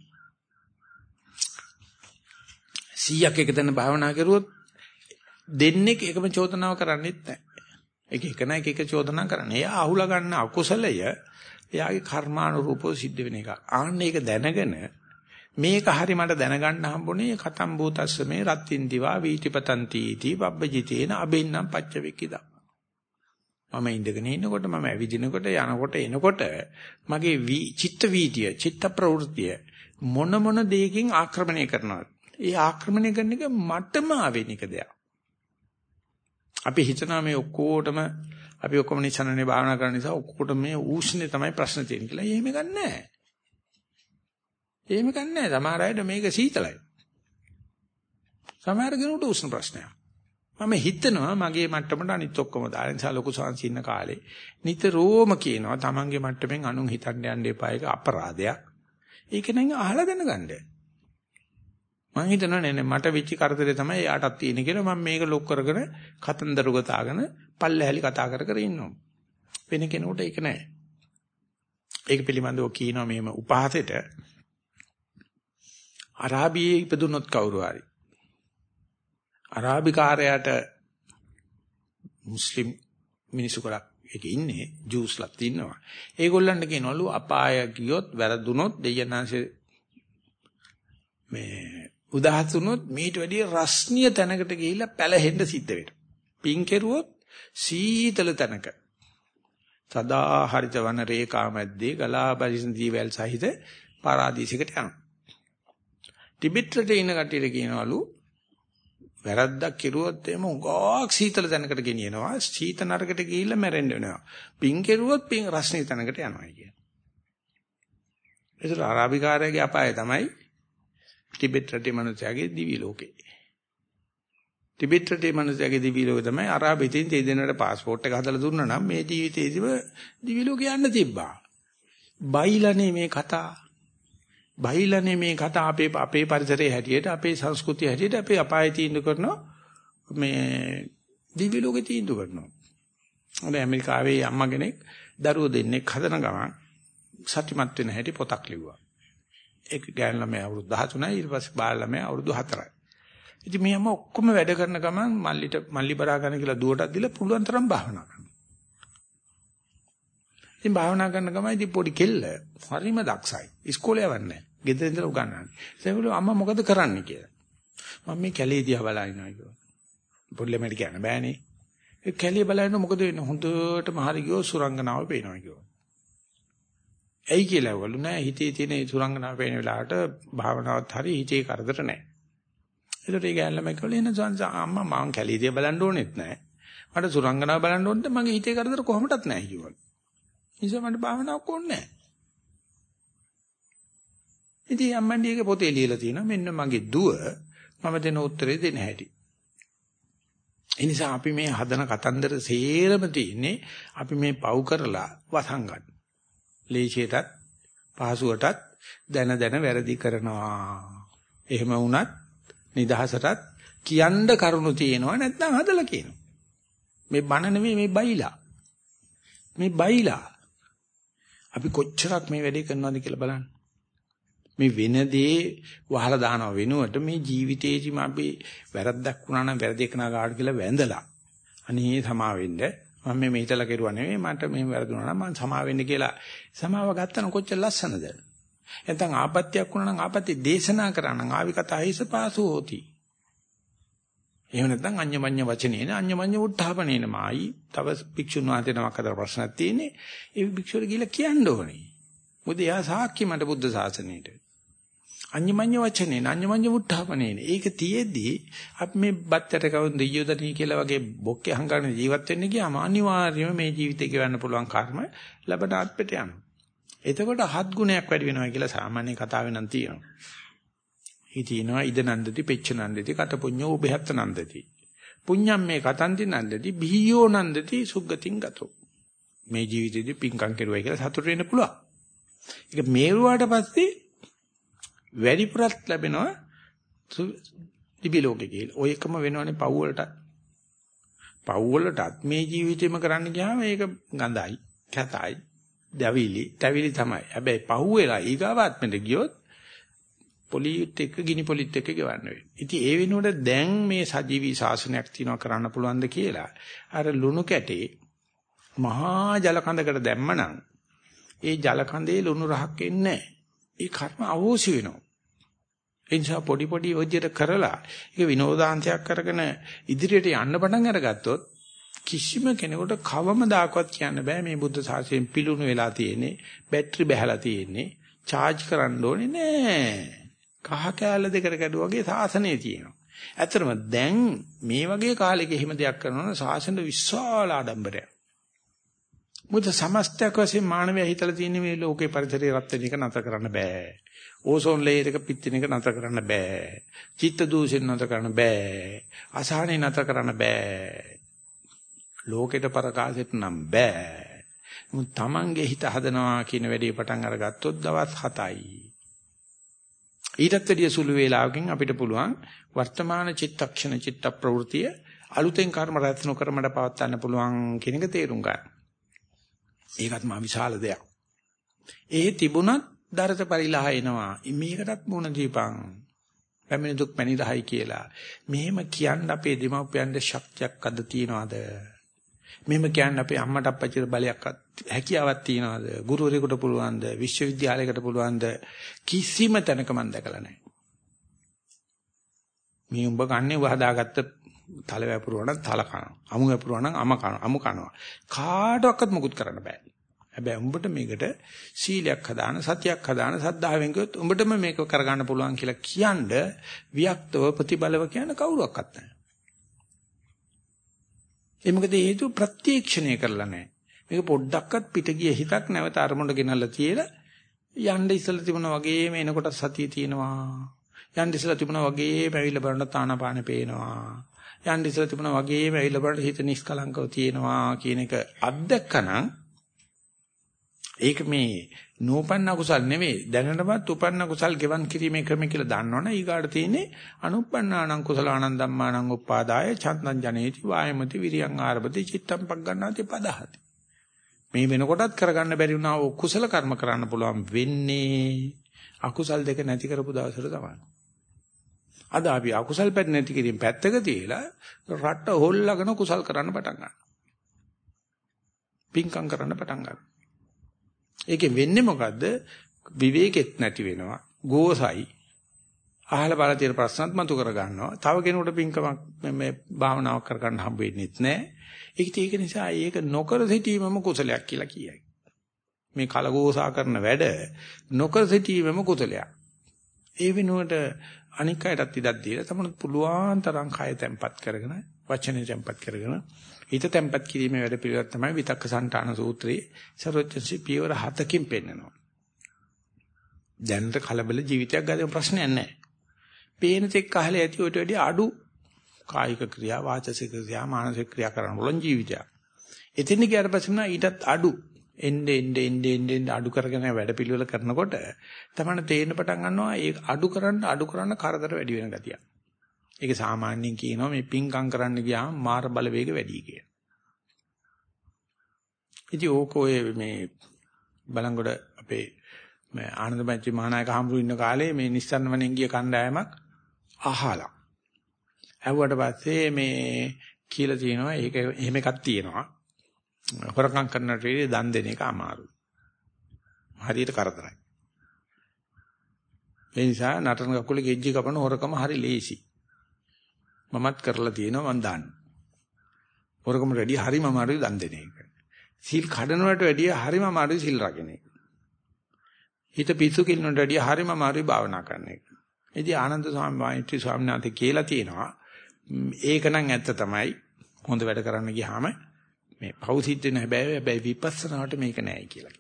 100ක් එකතැන භාවනා කරුවොත් දෙන්නේ එකම චෝදනාව කරන්නේත් නැහැ. එක නයි එක චෝදනා කරන්නේ. එයා අහුලා ගන්න අකුසලය එයාගේ කර්මානුරූපව සිද්ධ වෙන එක. ආන්න ඒක දැනගෙන මේක හරි මට දැනගන්න හම්බුනේ කතම් භූතස්ස මේ රත්ත්‍ින් දිවා වීතිපතන්ති තී පබ්බජිතේන අබින්නම් පච්චවෙක්කිදා. මම ඉඳගෙන ඉන්නකොට මම ඇවිදිනකොට යනකොට එනකොට මගේ චිත්ත වීතිය, චිත්ත ප්‍රවෘත්තිය මොන දෙයකින් ආක්‍රමණය කරනවද? ඒ ආක්‍රමණය කරන එක මටම ආවෙනික දෙයක්. අපි හිතනවා මේ ඔක්කොටම අපි ඔක්කොම නිසනනේ භාවනා කරන නිසා ඔක්කොට මේ ඌෂ්ණේ තමයි ප්‍රශ්න තියෙන්නේ කියලා. එහෙම ගන්නෑ. එහෙම ගන්නෑ. සමහර අයට මේක සීතලයි. සමහර කෙනෙකුට උෂ්ණ ප්‍රශ්නයක්. මම හිතනවා මගේ මට්ටමට අනිත් ඔක්කොම දාලා නිසා ලොකු සංසින්න කාලේ නිතරම කියනවා තමන්ගේ මට්ටමින් අනුන් හිතන්න යන්න එපා. ඒක අපරාධයක්. ඒක නම් අහලා දැනගන්න. මම හිතනවා නේ මට වෙච්ච කරදරේ තමයි යාටත් තියෙන්නේ කියලා මම මේක ලොක් කරගෙන කතන්දර ගොතාගෙන පල්ලැහැලි කතා කර ඉන්නවා. වෙන කෙනෙකුට ඒක නෑ. ඒක පිළිබඳව කියනවා මෙහෙම උපහාසෙට අරාබියේ ඉපදුනොත් කවුරු හරි අරාබිකාරයාට මුස්ලිම් මිනිස්සු කරක් එක ඉන්නේ ජූස්ලත් ඉන්නවා. ඒගොල්ලන්ට කියනවලු අපාය ගියොත් වැරදුනොත් දෙයයන්ාංශේ මේ උදාහතුනොත් මීට වැඩිය රස්නිය තැනකට ගිහිල්ලා පැලහෙන්න සිද්ධ වෙනවා. පින් කෙරුවොත් සීතල තැනක සදා හරිත වන රේඛා මැද්දේ ගලා බරිසන දීවැල් සහිත පාරාදීසයකට යනවා. ටිබෙට් රටේ ඉන්න කට්ටියට කියනවලු වැරද්දක් කෙරුවොත් එම උගාක් සීතල තැනකට ගෙනියනවා. සීත නරකට ගිහිල්ලා මැරෙන්න වෙනවා. පිං කෙරුවොත් පිං රස්නේ තැනකට යනවා කියන. ඒතර අරාබිකාරයාගේ අපාය තමයි ටිබෙට් රටේ මිනිස්යාගේ දිවි ලෝකේ. ටිබෙට් රටේ මිනිස්යාගේ දිවි ලෝකේ තමයි අරාබිතෙන් දෙන්නට પાස්පෝර්ට් එක හදලා දුන්නා නම් මේ ජීවිතේදීම දිවි ලෝකේ යන්න තිබ්බා. බයිලානේ මේ කතා. බයිලානේ මේ කතා අපේ පරිසරයේ හැටියට අපේ සංස්කෘතිය හැටියට අපේ අපාය තීන්දුව කරනවා මේ දිවි ලෝකේ තීන්දුව කරනවා. අර ඇමරිකාවේ අම්මා කෙනෙක් දරුවෝ දෙන්නෙක් හදන ගමන් සත්‍යමත් වෙන හැටි පොතක් ලිව්වා. ඒක ගෑනු ළමයා අවුරුදු 13යි ඊට පස්සේ බාල ළමයා අවුරුදු 4යි. ඉතින් මේ අම්මා ඔක්කොම වැඩ කරන ගමන් මල්ලි බරා ගන්න කියලා දුවටත් දීලා පුළුවන් තරම් භාවනා කරනවා. ඉතින් භාවනා කරන ගමන් ඉතින් පොඩි කෙල්ල හරිම දක්ෂයි. ඉස්කෝලේ යවන්නේ නැහැ. ගෙදර ඉඳලා උගන්වන්නේ. ඒකවල අම්මා මොකද කරන්නේ කියලා. මම මේ කැලේ දිහා බලා ඉනවා කිව්වා. පොඩි ළමයට කියන්න බෑනේ. ඒ කැලේ බලන මොකද වෙන්නේ? හොඳටම හරි ගියෝ සුරංගනාව පේනවා කිව්වා. ඇයි කියලා වළු නෑ හිතේ තියෙන සුරංගනාව පේන වෙලාවට භාවනාවත් හරි හිතේ කරදර නෑ. ඒකට ඒ ගෑනලා මම කිව්වා එන සංස අම්මා මං කැලේ දිහා බලන්න ඕනෙත් නෑ. මට සුරංගනාව බලන්න ඕනෙත් මගේ හිතේ කරදර කොහොමදත් නෑ කිව්වා. නිසා මට භාවනාවක් ඕනේ නෑ. ඉතින් අම්මන්ඩියගේ පොතේ ලියලා තියෙනවා මෙන්න මගේ දුව මම දෙන උත්තරේ දෙන්න හැටි. ඒ නිසා අපි මේ හදන කතන්දර සේරම තියෙන්නේ අපි මේ පව් කරලා වසංගන්න. ලේසියටත් පහසුවටත් දැන වැරදි කරනවා. එහෙම වුණත් නිදහසටත් කියන්න කරුණු තියෙනවා නැත්නම් හදලා කියනවා. මේ බන නෙමෙයි මේ බයිලා. මේ බයිලා. අපි කොච්චරක් මේ වැඩේ කරනවද කියලා බලන්න. මේ වෙනදී වහලා දානව වෙනුවට මේ ජීවිතේදීම අපි වැරද්දක් වුණා නම් වැරදි කරනා ගාඩ කියලා වැඳලා අනේ සමා වෙන්න මම මේ හිතලා කෙරුවා නෙවෙයි මට මෙහෙම වැරදුනා නම් මම සමා වෙන්න කියලා සමාව ගත්තා නම් කොච්චර ලස්සනද නැත්නම් ආපත්‍යක් වුණා නම් ආපත්‍ය දේශනා කරා නම් ආවි කතා හිස පාසු හොති එහෙම නැත්නම් අඤ්ඤමඤ්ඤ වචනේන අඤ්ඤමඤ්ඤ උත්ථාපනේන මායි තව භික්ෂුන් වහන්සේ නමක් අතර ප්‍රශ්නක් තියෙන්නේ ඒ භික්ෂුවර ගිහලා කියන්න ඕනේ මොකද එයා සාක්ෂි මට බුද්ධ ශාසනයේට අඤ්ඤමඤ්ඤ වචනේ අඤ්ඤමඤ්ඤ උත්ථාපනේන ඒක තියේදී අපි මේ බත්තට කවුන් දෙයියෝදනී කියලා වගේ බොක්කේ අහංකාරන ජීවත් වෙන්න ගියාම අනිවාර්යයෙන්ම මේ ජීවිතේ ගෙවන්න පුළුවන් කර්ම ලැබන ආත්මෙට යනවා. එතකොට 7 ගුණයක් වැඩි වෙනවා කියලා සාමාන්‍ය කතාවේ නම් තියෙනවා. හිතීනවා ඉද නන්දති පෙච්ච නන්දති කට පුඤ්ඤෝ උභයත් නන්දති. පුඤ්ඤම් මේ කතන්ති නන්දති බිහියෝ නන්දති සුග්ගතින් ගතෝ. මේ ජීවිතේදී පිංකම් කෙරුවයි කියලා සතුට වෙන්න පුළුවන්. ඒක මේරුවාට පස්සේ වැඩිපුරත් ලැබෙනවා දිවි ලෝකේ කියලා. ඔය එකම වෙනවනේ පව් වලට. පව් වලටත් මේ ජීවිතේම කරන්න ගියාම ඒක ගඳයි, කැතයි, තැවිලි තමයි. හැබැයි පව් වෙලා ඊගාවාත්මෙට ගියොත් පොලිත් එක්ක ගිනි පොලිත් එක්ක ගෙවන්න වෙනවා. ඉතින් ඒ වෙනුවට දැන් මේ සජීවී ශාසනයක් තියනවා කරන්න පුළුවන්ද කියලා අර ලුණු කැටේ මහා ජල කඳකට දැම්මනම් ඒ ජල කඳේ ලුණු රහක් එන්නේ නැහැ. ඒ කර්ම අවෝසි වෙනවා. ඒ නිසා පොඩි විදියට කරලා ඒක විනෝදාංශයක් කරගෙන ඉදිරියට යන්න පටන් අරගත්තොත් කිසිම කෙනෙකුට කවමදාකවත් කියන්න බෑ මේ බුද්ධ ශාසනයෙන් පිලුණු වෙලා තියෙන්නේ, බැටරි බහැලා තියෙන්නේ, charge කරන්න ඕනේ නෑ. කහ කෑල්ල දෙකට කැඩුවා වගේ ශාසනය තියෙනවා. ඇත්තටම දැන් මේ වගේ කාලෙක එහෙම දෙයක් කරනවා නම් ශාසනය විශාල ආඩම්බරයක්. මුද සමස්තයක් වශයෙන් මානවයා හිතලා තියෙන මේ ලෝකේ පරිසරය රත් වෙන එක නතර කරන්න බෑ. ඕසෝන් ලේයර් එක පිටින එක නතර කරන්න බෑ. චිත්ත දූෂණ නතර කරන්න බෑ. අසහනෙ නතර කරන්න බෑ. ලෝකෙට ප්‍රකාශෙත් නම් බෑ. මුත් තමන්ගේ හිත හදනවා කියන වැඩේ පටන් අරගත්තොත් දවස් 7යි. ඊටත් වැඩිය සුළු වේලාවකින් අපිට පුළුවන් වර්තමාන චිත්තක්ෂණ චිත්ත ප්‍රවෘතිය අලුතෙන් කර්ම රැස් නොකරමඩ පවත්වන්න පුළුවන් කියන එක තේරුම් ගන්න. ඒකත් මා විශාල දෙයක්. ඒ තිබුණත් දරත පරිලහ එනවා. මේකටත් මොන දීපං. පැමිණි දුක් පැනිරහයි කියලා. මෙහෙම කියන්න අපේ දෙමව්පියන්ට ශක්තියක් අද තියනවාද? මෙහෙම කියන්න අපේ අම්මට අප්පච්චිට බලයක් හැකියාවක් තියනවාද? ගුරුවරයෙකුට පුළුවන්ද? විශ්වවිද්‍යාලයකට පුළුවන්ද? කිසිම තැනක මම දැකලා නැහැ. මේ උඹ කන්නේ වහදාගත්ත තල වැපුරුවා නම් තල කනවා. අමු වැපුරුවා නම් අමු කනවා. කාටවත් මොකුත් කරන්න බෑ. හැබැයි උඹට මේකට සීලයක් හදාන සතියක් හදාන සද්ධාවෙන් කිව්වොත් උඹටම මේක කරගන්න පුළුවන් කියලා කියන්න වික්තව ප්‍රතිබලව කියන කවුරක්වත් නැහැ. ඒ මොකද හේතුව ප්‍රත්‍යක්ෂණය කරලා නැහැ. මේක පොඩ්ඩක්වත් පිට ගිය හිතක් නැවත අරමුණට ගෙනල්ලා තියලා යන්න ඉස්සලා තිබුණා වගේම එනකොට සතිය තියෙනවා. යන්න ඉස්සලා තිබුණා වගේම ඇවිල්ලා බලන තානාපාන පේනවා. යන්න ඉස්සලා තිබුණා වගේම ඇවිල්ලා බලන හිත නිස්කලංකව තියෙනවා කියන එක අත්දැකනනම් ඒක මේ නූපන්න කුසල් නෙවෙයි දැනටමත් උපන්න කුසල් ගෙවන් කිරීමේ ක්‍රම කියලා දන්නවනේ ඊගාට තියෙන්නේ අනුප්පන්නානං කුසලානං ධම්මානං උපාදාය චන්දං ජනේති වායමති විරියං ආරභති චිත්තං පග්ගණ්ණාති පදහති මේ වෙනකොටත් කරගන්න බැරි වුණා ඔය කුසල කර්ම කරන්න පුළුවන් වෙන්නේ අකුසල් දෙක නැති කරපු දවසට තමයි. අද අපි අකුසල් පැත් නැති කිරීම පැත්තක තියලා රට හොල්ලාගෙන කුසල් කරන්න පටන් ගන්නවා. පිංකම් කරන්න පටන් ගන්නවා. ඒකෙන් වෙන්නේ මොකද්ද? විවේකෙත් නැති වෙනවා. ගෝසයි. අහලා බලලා තියෙන ප්‍රශ්නත් මතු කර ගන්නවා. තව කෙනෙකුට පිංකමක් මේ භාවනාවක් කර ගන්න හම්බ වෙන්නේත් නැහැ. ඒක නිසා ඒක නොකර සිටීමම කුසලයක් කියලා කියයි. මේ කලගෝසා කරන වැඩ නොකර සිටීමම කුසලයක්. ඒ වෙනුවට අනික් අයටත් ඉඩක් දීලා තමයි පුළුවන් තරම් කය තැම්පත් කරගෙන වචනේ තැම්පත් කරගෙන හිත තැම්පත් කිරීමේ වැඩ පිළිවෙල තමයි විතක්ක සන්තාන සූත්‍රයේ සර්වඥසි පියවර 7කින් පෙන්නනවා. දැනට කලබල ජීවිතයක් ගත ප්‍රශ්නයක් නැහැ. පේන තෙක් අහල ඇති ඔයට වැඩි අඩු කායික ක්‍රියා වාචසික ක්‍රියා මානසික ක්‍රියා කරන බලන් ජීවිතයක්. එතන ගියාට පස්සේ ඊටත් අඩු එන්නේ අඩු කරගෙන වැඩ පිළිවෙල කරනකොට තමයි තේරෙන්න පටන් ගන්නවා ඒ අඩු කරන්න කරදර වැඩි වෙන ගතිය. ඒක සාමාන්‍යයෙන් කියනවා මේ පිංකම් කරන්න ගියාම මාර බලවේග වැඩි කියලා. ඉතින් ඕකෝයේ මේ බලංගොඩ අපේ මේ ආනන්දමච්චි මහානායක හම්බු ඉන්න කාලේ මේ නිස්සාරණ වනෙන් ගිය කණ්ඩායමක් අහලා. ඇහුවට පස්සේ මේ කියලා තියෙනවා ඒක එහෙම එකක් තියෙනවා. හොරකම් කරනට වඩා දන් දෙන එක අමාරුයි. හරියට කරදරයි. ඒ නිසා නටන කකුලේ ගෙජ්ජි කපන හොරකම හරි ලේසි. මමත් කරලා තියෙනවා මම දාන්න. හොරකමට වැඩිය හරිම අමාරුයි දන් දෙන එක. සීල් කඩනවට වැඩිය හරිම අමාරුයි සීල් රකින්න එක. හිත පිස්සු කිල්ලනට වැඩිය හරිම අමාරුයි භාවනා කරන එක. ඉතින් ආනන්ද ස්වාමීන් වහන්සේ කියලා තියෙනවා ඒක නම් ඇත්ත තමයි. හොඳ වැඩ කරන්න ගියාම මේ පෞසිද්ධ වෙන හැබැයි විපස්සනාවට මේක නෑයි කියලා.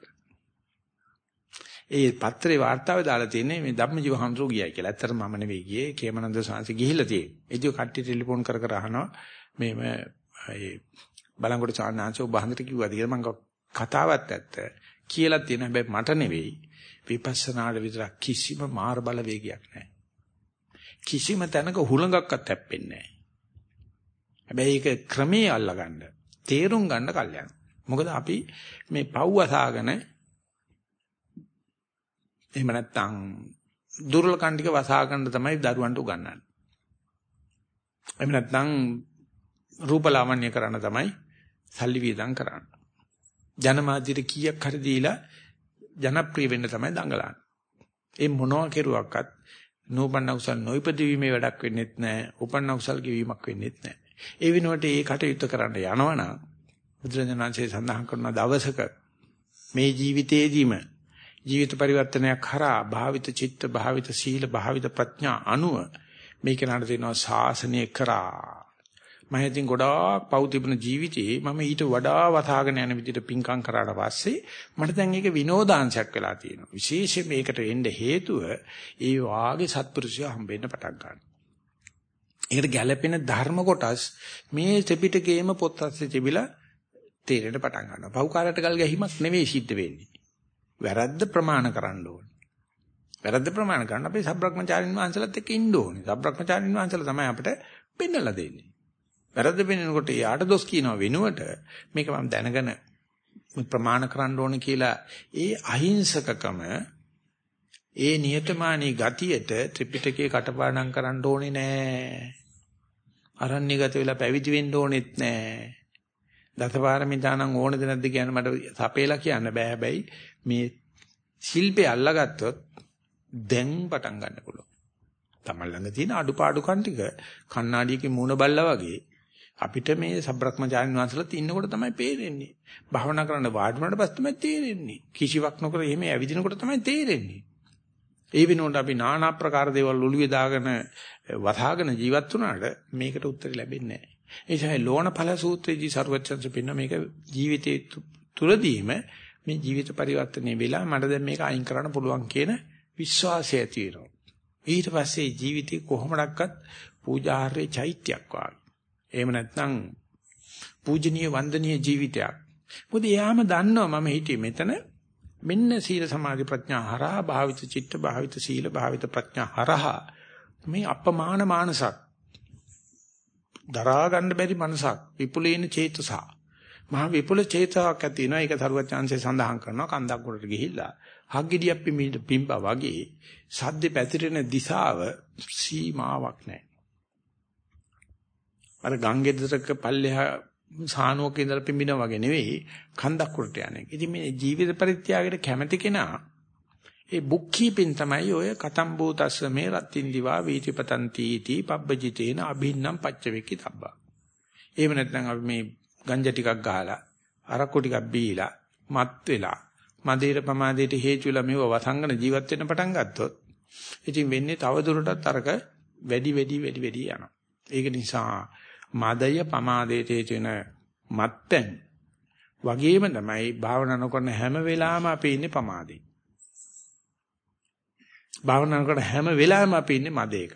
ඒ පත්‍රේ වාර්තාවේ දාලා තියෙන්නේ මේ ධම්මජීව හඳුරු ගියයි කියලා. ඇත්තටම මම නෙවෙයි ගියේ. කේමනන්ද සාංශ ගිහිල්ලා තියෙන්නේ. ඉතින් කට්ටිය ටෙලිෆෝන් කර අහනවා මේ බලංගොඩ සාන්නාංශ ඔබ හන්දට කිව්වාද කියලා මම කතාවත් ඇත්ත කියලා තියෙන හැබැයි මට නෙවෙයි විපස්සනාට විතර කිසිම මාර බල වේගයක් නැහැ. කිසිම තැනක හුලඟක්වත් හැප්පෙන්නේ නැහැ. හැබැයි ඒක ක්‍රමයේ අල්ලගන්න තේරුම් ගන්න කල්යන. මොකද අපි මේ පව් අසාගෙන එහෙම නැත්නම් දුර්වල කණ්ඩික වසා ගන්න තමයි දරුවන්ට උගන්වන්නේ. එහෙම නැත්නම් රූපලාවන්‍ය කරන්න තමයි සල්ලි වියදම් කරන්නේ. ජනමාධ්‍යට කීයක් හරි දීලා ජනප්‍රිය වෙන්න තමයි දඟලන්නේ. ඒ මොනවා කෙරුවක්වත් නූපන්න කුසල් නොයිපදීීමේ වැඩක් වෙන්නේත් නැහැ. උපන්න කුසල් ගෙවීමක් වෙන්නේත් නැහැ. ඒ වෙනුවට ඒ කටයුත්ත කරන්න යනවනම් බුදුරජාණන්සේ සඳහන් කරන දවසක මේ ජීවිතේදීම ජීවිත පරිවර්තනයක් කරා භාවිත චිත්ත භාවිත සීල භාවිත ප්‍රඥා අනුව මේක නඩ දෙනවා ශාසනය කරා මම ඉතින් ගොඩාක් පව් තිබුණ ජීවිතේ මම ඊට වඩා වතාගෙන යන විදිහට පිංකම් කරාට පස්සේ මට දැන් ඒක විනෝදාංශයක් වෙලා තියෙනවා විශේෂයෙන් මේකට එන්න හේතුව ඒ වාගේ සත්පුරුෂය හම්බෙන්න පටන් ගන්නවා. ඒකට ගැළපෙන ධර්ම කොටස් මේ ත්‍රිපිටකයේම පොත් අස්සේ තිබිලා තේරෙන්න පටන් ගන්නවා. පව්කාරයට ගල් ගැහිමක් නෙවෙයි සිද්ධ වෙන්නේ. වැරද්ද ප්‍රමාණ කරන්න ඕනේ. වැරද්ද ප්‍රමාණ කරන්න අපි සබ්‍රක්‍මචාරින් වහන්සේලාත් එක්ක ඉන්න ඕනේ. සබ්‍රක්‍මචාරින් වහන්සේලා තමයි අපිට පෙන්නලා දෙන්නේ. වැරද්ද පෙන්නනකොට යාට දොස් කියනවා වෙනුවට මේක මම දැනගෙන ප්‍රමාණ කරන්න ඕනේ කියලා ඒ අහිංසකකම ඒ නියතමානී ගතියට ත්‍රිපිටකේ කටපාඩම් කරන්න ඕනේ නෑ. අරණ්‍යගත වෙලා පැවිදි වෙන්න ඕනෙත් නෑ. දසපාරමිතානම් ඕනද නැද්ද කියන මට සපේලා කියන්න බෑ. හැබැයි මේ ශිල්පේ අල්ලගත්තොත් දැන් පටන් ගන්න පුළුවන්. තමයි ළඟ තියෙන අඩුපාඩුකම් ටික කණ්ණාඩියකින් මූණ බල්ලා වගේ අපිට මේ සබ්‍රක්‍මචාරින් වහන්සේලාත් ඉන්නකොට තමයි පේරෙන්නේ. භාවනා කරන්න වාඩි වුණාට පස්සේ තමයි තේරෙන්නේ. කිසිවක් නොකර එහෙම ඇවිදිනකොට තමයි තේරෙන්නේ. ඒ වෙනුවට අපි নানা ආකාර දේවල් ඔළුවේ දාගෙන වතාගෙන ජීවත් වුණාට මේකට උත්තර ලැබෙන්නේ නැහැ. ඒ නිසා ලෝණඵල සූත්‍රයේදී සර්වචන්ස පින්න මේක ජීවිතයේ තුලදීම මේ ජීවිත පරිවර්තනයේ වෙලා මට දැන් මේක අයින් කරන්න පුළුවන් කියන විශ්වාසය ඇති වෙනවා. ඊට පස්සේ ජීවිතේ කොහොමඩක්වත් පූජාර්ය චෛත්‍යයක් වගේ. එහෙම නැත්නම් පූජනීය වන්දනීය ජීවිතයක්. මොකද එයාම දන්නවා මම හිටියේ මෙතන මෙන්න සීල සමාධි ප්‍රඥා හරහා භාවිත චිත්ත භාවිත සීල භාවිත ප්‍රඥා හරහා මේ අපමාන මානසක් දරා ගන්න බැරි මනසක් විපුලේන චේතස මහා විපුල චේතසක් ඇති වෙනවා. ඒක තරුවත් chance සඳහන් කරනවා කන්දක් උඩට ගිහිල්ලා හග්ගිඩියක් පිම්බා වගේ සද්ද පැතිරෙන දිශාව සීමාවක් නැහැ. අර ගංගෙදරක පල්ලෙහා සානුවක ඉඳලා පිම්බිනා වගේ නෙවෙයි කන්දක් උඩට යන්නේ. ඉතින් මේ ජීවිත පරිත්‍යාගයට කැමැති කෙනා ඒ බුක් කීපින් තමයි ඔය කතම්බෝතස්ස මේ රත්ින් දිවා වීතිපතන්ති තී පබ්බජිතේන අභින්නම් පච්චවෙක්කි තබ්බා. එහෙම නැත්නම් අපි මේ ගංජා ටිකක් ගහලා අරක්කු ටිකක් බීලා මත් වෙලා මදේර ප්‍රමාදයට හේතු වෙලා මේව වසංගන ජීවත් වෙන්න පටන් ගත්තොත් ඉතින් වෙන්නේ තව දුරටත් අරක වැඩි යනවා. ඒක නිසා මදය පමාදයට හේතු වෙන මත්පැන් වගේම තමයි භාවනා නොකරන හැම වෙලාවෙම අපි ඉන්නේ පමාදේ. භාවනා කරන හැම වෙලාවෙම අපි ඉන්නේ මදයක.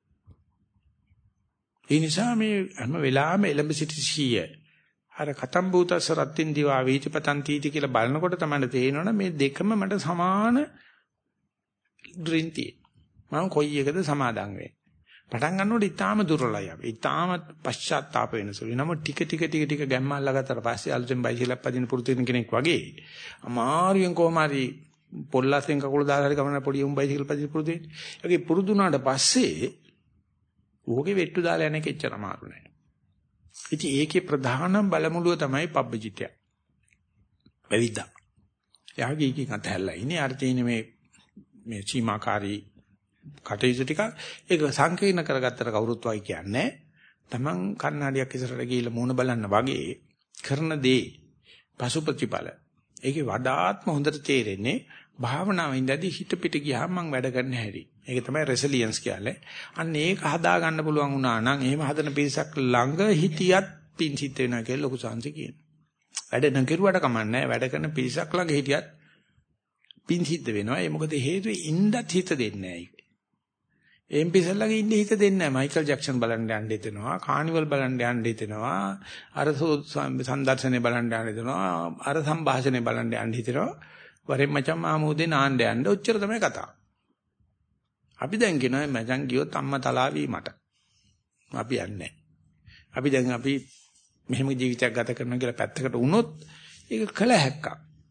ඒ නිසා මේ හැම වෙලාවෙම එළඹ සිටි සිහිය අර කතම් භූතස්ස රත්ත්‍ින් දිවා වීතිපතන් තීති කියලා බලනකොට තමයි තේරෙනවනේ මේ දෙකම මට සමාන ඩ්‍රින්ටි. මම කොයි එකද සමාදන් වෙන්නේ. පටන් ගන්නකොට ඊටාම දුර්වලයි අපි. ඊටාම පශ්චාත්තාප වෙනසුළු. නම ටික ගැම්මල්ලා ගත්තට පස්සේ අලුතෙන් බයිසිකලක් පදින පුරුදු වෙන කෙනෙක් වගේ අමාරුවෙන් කොහොම හරි පොල්ලස්ෙන් කකුල දාලා හරි ගමන පොඩි උන් බයිසිකල් පදින පුරුදු වෙන්නේ. ඒකේ පුරුදු වුණාට පස්සේ ඕකේ වෙට්ටු දාලා යන්නේ කෙච්චර අමාරු නෑ. ඉතින් ඒකේ ප්‍රධානම බලමුළුව තමයි පබ්බජිතය. බැවිද්දා. යාගේ එකකින් අතහැරලා ඉන්නේ අර තියෙන මේ සීමාකාරී කටයුතු ටික ඒක සංකීර්ණ කරගත්තට කවුරුත් වයි කියන්නේ තමන් කන්නඩියක් ඉස්සරහට ගිහිල්ලා මූණ බලන්න වගේ කරන දේ පසු ප්‍රතිඵල ඒකේ වඩාත්ම හොඳට තේරෙන්නේ භාවනාවෙන් ඉඳදී හිත පිට ගියාම මම වැඩ කරන්න හැටි. ඒක තමයි රෙසිලියන්ස් කියන්නේ. අන්න ඒක හදා ගන්න පුළුවන් වුණා නම් එහෙම හදන පිරිසක් ළඟ හිටියත් පිං සිත් වෙනවා කියලා ලොකු සංසි කියනවා. වැඩ නොකිරුවට කමන්නේ වැඩ කරන පිරිසක් ළඟ හිටියත් පිං සිත් වෙනවා. ඒ මොකද හේතුව ඉන්නත් හිත දෙන්නේ නැහැ. එම්පිසල්ලගේ ඉන්නේ හිත දෙන්නේ නැහැ. මයිකල් ජැක්සන් බලන්න යන්න හිතෙනවා, කානිවල් බලන්න යන්න හිතෙනවා, අර සංදර්ශනේ බලන්න යන්න හිතෙනවා, අර සංഭാෂණේ බලන්න යන්න හිතෙනවා. වරෙන් මචං මාමෝදේ නාන්න යන්න ඔච්චර තමයි කතාව. අපි දැන් කියනවා මචං ගියොත් අම්මා තලාවි මට. අපි යන්නේ නැහැ. අපි මෙහෙම ජීවිතයක් ගත කරනවා කියලා පැත්තකට වුණොත් ඒක කල හැක්කක්.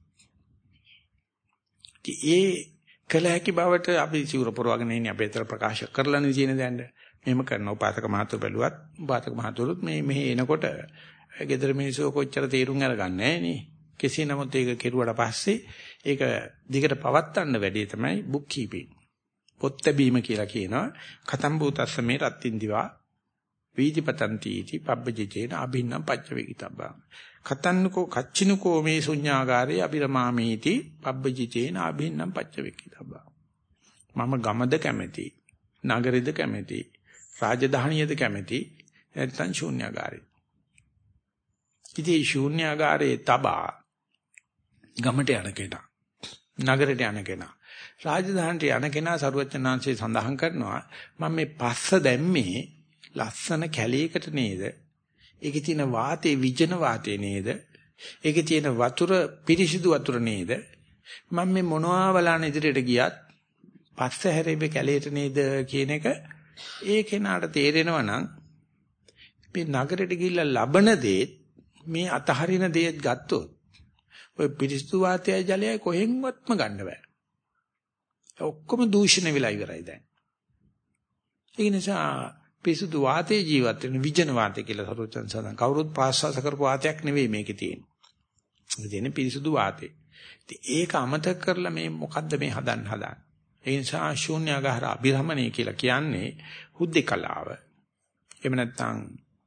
ඒ කල හැකි බවට අපි සිවුර පොරවගෙන ඉන්නේ අපේ තර ප්‍රකාශ කරලානේ තියෙන දැන්. මෙහෙම කරන උපාසක මහතුරු බැලුවත් උපාසක මහතුරුත් මෙහි එනකොට ගෙදර මිනිස්සු කොච්චර තීරුම් අරගන්නේ නැහැ නේ. කෙසේ නමුත් ඒක කෙරුවට පස්සේ ඒක දිගට පවත්වන්න වැඩි තමයි බුක් කීපින්. පොත් බැීම කියලා කියනවා. කතම් භූතස්ස මේ රත්ත්‍ින් දිවා වීතිපතන්ති इति පබ්බජිතේන අභින්නම් පච්චවේකිතබ්බා. කතන්නකෝ කච්චිනකෝ මේ ශුඤ්ඤාගාරේ අබිරමාමීති පබ්බජිතේන අභින්නම් පච්චවේකිතබ්බා. මම ගමද කැමැති, නගරෙද කැමැති, රාජධානියද කැමැති, නැත්නම් ශුඤ්ඤාගාරේ. ඉතින් ශුඤ්ඤාගාරේ තබා ගමට යන කෙනා, නගරයට යන කෙනා, රාජධානියට යන කෙනා සරුවචනාංශයේ සඳහන් කරනවා මම මේ පස්ස දැම්මේ ලස්සන කැලේකට නේද? ඒකේ තියෙන වාතේ විජන වාතේ නේද? ඒකේ තියෙන වතුර පිරිසිදු වතුර නේද? මම මේ මොනවා බලන ඉදිරියට ගියත් පස්ස හැරෙබේ කැලේට නේද කියන එක ඒ කෙනාට තේරෙනවා නම් මේ නගරයට ගිහිල්ලා ලබන දේ මේ අතහරින දේත් ගත්තොත් ඔය පිරිසිදු වාතයයි ජලයයි කොහෙන්වත්ම ගන්න බෑ. ඔක්කොම දූෂණය වෙලා ඉවරයි දැන්. ඒ නිසා පිරිසිදු වාතයේ ජීවත් වෙන විජන වාතය කියලා සරුවචන් සඳහන්. කවුරුත් ප්‍රාශ්වාස කරපු වාතයක් නෙවෙයි මේකේ තියෙන්නේ. මේ තියෙන්නේ පිරිසිදු වාතය. ඉතින් ඒක අමතක කරලා මේ මොකද්ද මේ හදන්නේ? ඒ නිසා ශූන්‍යාගාර අභිරමණය කියලා කියන්නේ හුදෙකලාව. එහෙම නැත්නම්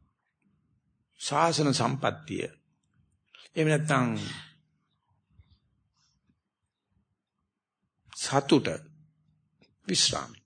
ශාසන සම්පත්තිය. එහෙම නැත්නම් සතුට විශ්‍රාමයි.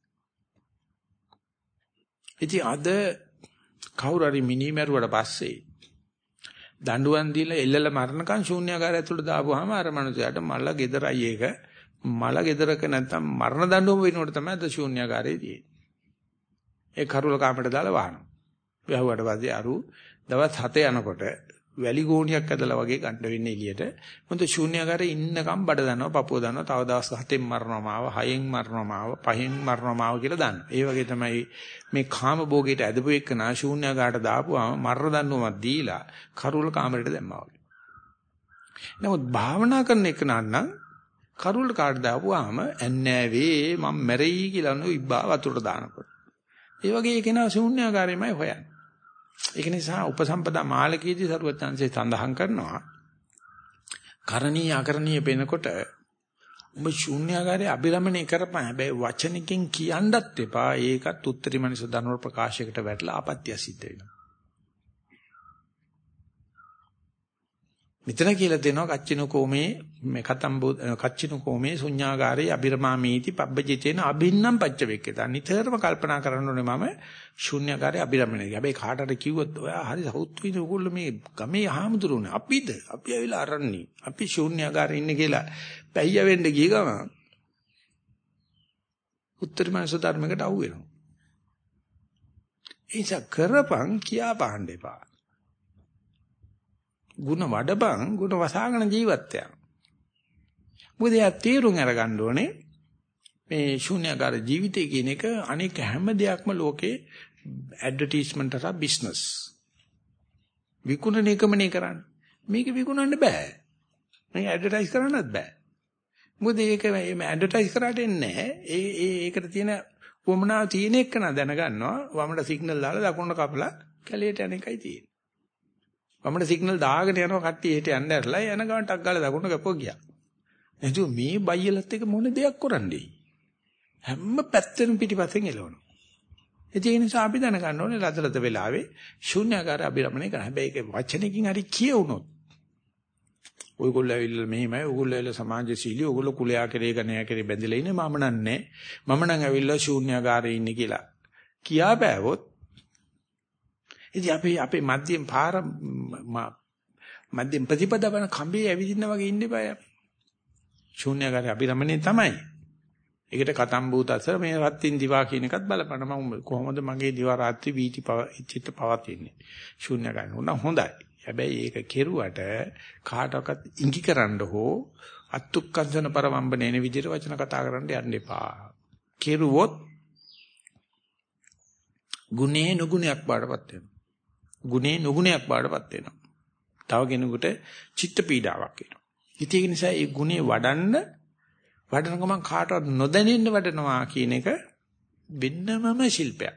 ඉතින් අද කවුරු හරි මිනිමරුවට පස්සේ දඬුවම් දීලා එල්ලලා මරණකම් ශූන්‍යාකාරය ඇතුළට දාපුවාම අර මනුස්සයාට මල ගෙදරයි ඒක මල ගෙදරක නැත්තම් මරණ දඬුවම වෙනකොට තමයි අද ශූන්‍යාකාරයේ තියෙන්නේ. ඒ කරුල කාමරට දාලා වහනවා. වැහුවට පස්සේ අරු දවස් 7 යනකොට වැලි ගෝණියක් ඇදලා වගේ ගන්න වෙන්නේ එළියට. මොකද ශූන්‍යාකාරයේ ඉන්නකම් බඩ දනවා, පපුව දනවා, තව දවස් 7න් මරනවා මාව, 6න් මරනවා මාව, 5න් මරනවා මාව කියලා දන්නවා. ඒ වගේ තමයි මේ කාම භෝගයට ඇදපු එක්කනා ශූන්‍යාකාරට දාපුවාම මරණ දඬුවමක් දීලා කරුල කාමරයට දැම්මා වගේ. නමුත් භාවනා කරන එක නම් කරුල කාට දාපුවාම ඇන්නෑවේ මම මැරෙයි කියලා නෝ ඉබ්බා වතුරට දානකොට. ඒ වගේ කෙනා ශූන්‍යාකාරයමයි හොයන්නේ. ඒක නිසා උපසම්පදා මාලකයේදී සරුවචාන්සේ සඳහන් කරනවා කරණීය අකරණීය වෙනකොට ඔබ ශූන්‍යාකාරයේ අභිරමණය කරපන්. හැබැයි වචනකින් කියන්නත් එපා. ඒකත් උත්තරී මනස ධනවල ප්‍රකාශයකට වැටලා ආපත්‍ය සිද්ධ වෙනවා. මෙතන කියලා දෙනවා කච්චිනු කෝමේ මේ කච්චිනු කෝමේ ශුඤ්ඤාගාරේ අබිරමාමීති පබ්බජිතේන අභින්නම් පච්චවෙක්කේත. නිතරම කල්පනා කරන්න ඕනේ මම ශුඤ්ඤාගාරේ අබිරමණය. හැබැයි කාටට කිව්වොත් ඔයා හරි සෞත් විඳ ඕගොල්ලෝ මේ ගමේ ආමුදුරුනේ අපි ඇවිල්ලා අරන්නේ. අපි ශුඤ්ඤාගාරේ ඉන්නේ කියලා පැయ్య වෙන්න ගිය ගම උත්තරී මනස ධර්මයකට අහු වෙනවා. ඒක කරපන් කියා පාන්න එපා. ಗುಣ වඩපන් ಗುಣ වසාගෙන ජීවත් වෙනවා. මොකද යා තීරුම් අරගන්න ඕනේ මේ ශූන්‍යකාර ජීවිතය කියන එක අනෙක් හැම දෙයක්ම ලෝකේ ඇඩ්වර්ටයිස්මන්ට් එක බිස්නස්. විකුණන එකමනේ කරන්නේ. මේක විකුණන්න බෑ. මේක ඇඩ්වර්ටයිස් කරන්නත් බෑ. මොකද ඒක මේ ඇඩ්වර්ටයිස් කරාට එන්නේ නැහැ. ඒකට තියෙන වමනාව තියෙන එක න දැනගන්නවා. වමට සිග්නල් දාලා දකුණට කපලා කැලේට යන එකයි තියෙන්නේ. වමට සිග්නල් දාගෙන යනවා කට්ටිය හෙට යන්න ඇරලා යන ගමන් ටක් ගාලා දකුණට කපුවා ගියා. එතකොට මේ බයියලත් එක මොන දෙයක් කරන්නේ? හැම පැත්තෙම පිටිපස්සෙන් එලවනවා. ඒ නිසා අපි දැනගන්න ඕනේ ලදලද වෙලාවේ ශූන්‍යාකාර අභිරමණය කරන්න. හැබැයි ඒක වචනකින් හරි කියවුනොත් ඔයගොල්ලෝ ඇවිල්ලා මෙහෙමයි, ඔයගොල්ලෝ ඇවිල්ලා සමාජශීලී, ඔයගොල්ලෝ කුලයා කෙරේ ගණයා කෙරේ බැඳලා ඉන්නේ මම නන්නේ. මම නම් ඇවිල්ලා ශූන්‍යාකාරයේ ඉන්නේ කියලා කියා බෑවොත් ඉතින් අපේ මධ්‍යම පාර මධ්‍යම ප්‍රතිපදාවන කම්බේ ඇවිදින්න වගේ ඉන්න බෑ. ශූන්‍යකාරය අභිරමණය තමයි. ඒකට කතම්බූතස මේ රත්ත්‍ින් දිවා කියන එකත් බලපන්න මම කොහොමද මගේ දිවා රාත්‍රී වීටි චිත්ත පවතින්නේ. ශූන්‍යකාරය උනා හොඳයි. හැබැයි ඒක කෙරුවට කාටවත් ඉඟි කරන්න හෝ අත්ුක්කංශන පරවම්බනේන විදිහට වචන කතා කරන්න යන්න එපා. කෙරුවොත් ගුණේ නුගුණයක් බාටපත් වෙනවා. ගුණේ නුගුණයක් බාටපත් වෙනවා. තව කෙනෙකුට චිත්ත පීඩාවක් එනවා. ඒක නිසා ඒ ගුණේ වඩන ගමන් කාටවත් නොදැනෙන්න වඩනවා කියන එක වෙන්නමම ශිල්පයක්.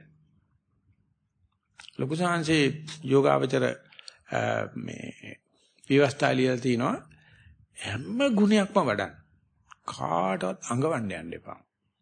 ලොකු සංහසේ යෝගාවචර මේ විවස්ථාලියලා තිනවා හැම ගුණයක්ම වඩන්න. කාටවත් අඟවන්න යන්න එපා.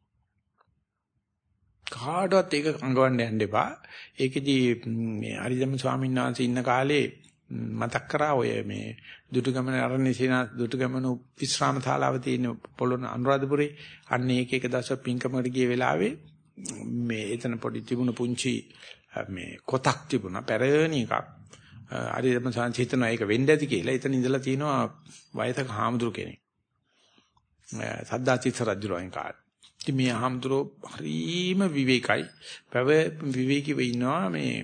කාටවත් ඒක අඟවන්න යන්න එපා. ඒකෙදී මේ හරිදම ස්වාමීන් වහන්සේ ඉන්න කාලේ මතක් කරා ඔය මේ දුටුගැමුණු අරණ්‍ය සේනා දුටුගැමුණු විශ්‍රාම ශාලාව තියෙන පොළොන්න අනුරාධපුරේ අන්න එක දවසක් පින්කමකට ගිය වෙලාවේ මේ එතන පොඩි තිබුණ පුංචි මේ කොටක් තිබුණා පැරණි එකක්. හරිදම සංචිතන ඒක වෙන්න ඇති කියලා. එතන ඉඳලා තිනවා වයසක හාමුදුරු කෙනෙක්. සද්දාචිත්ත රජුරෝන් කාලේ. ඉතින් මේ හාමුදුරෝ හරීම විවේකයි. විවේකීව ඉන්නවා මේ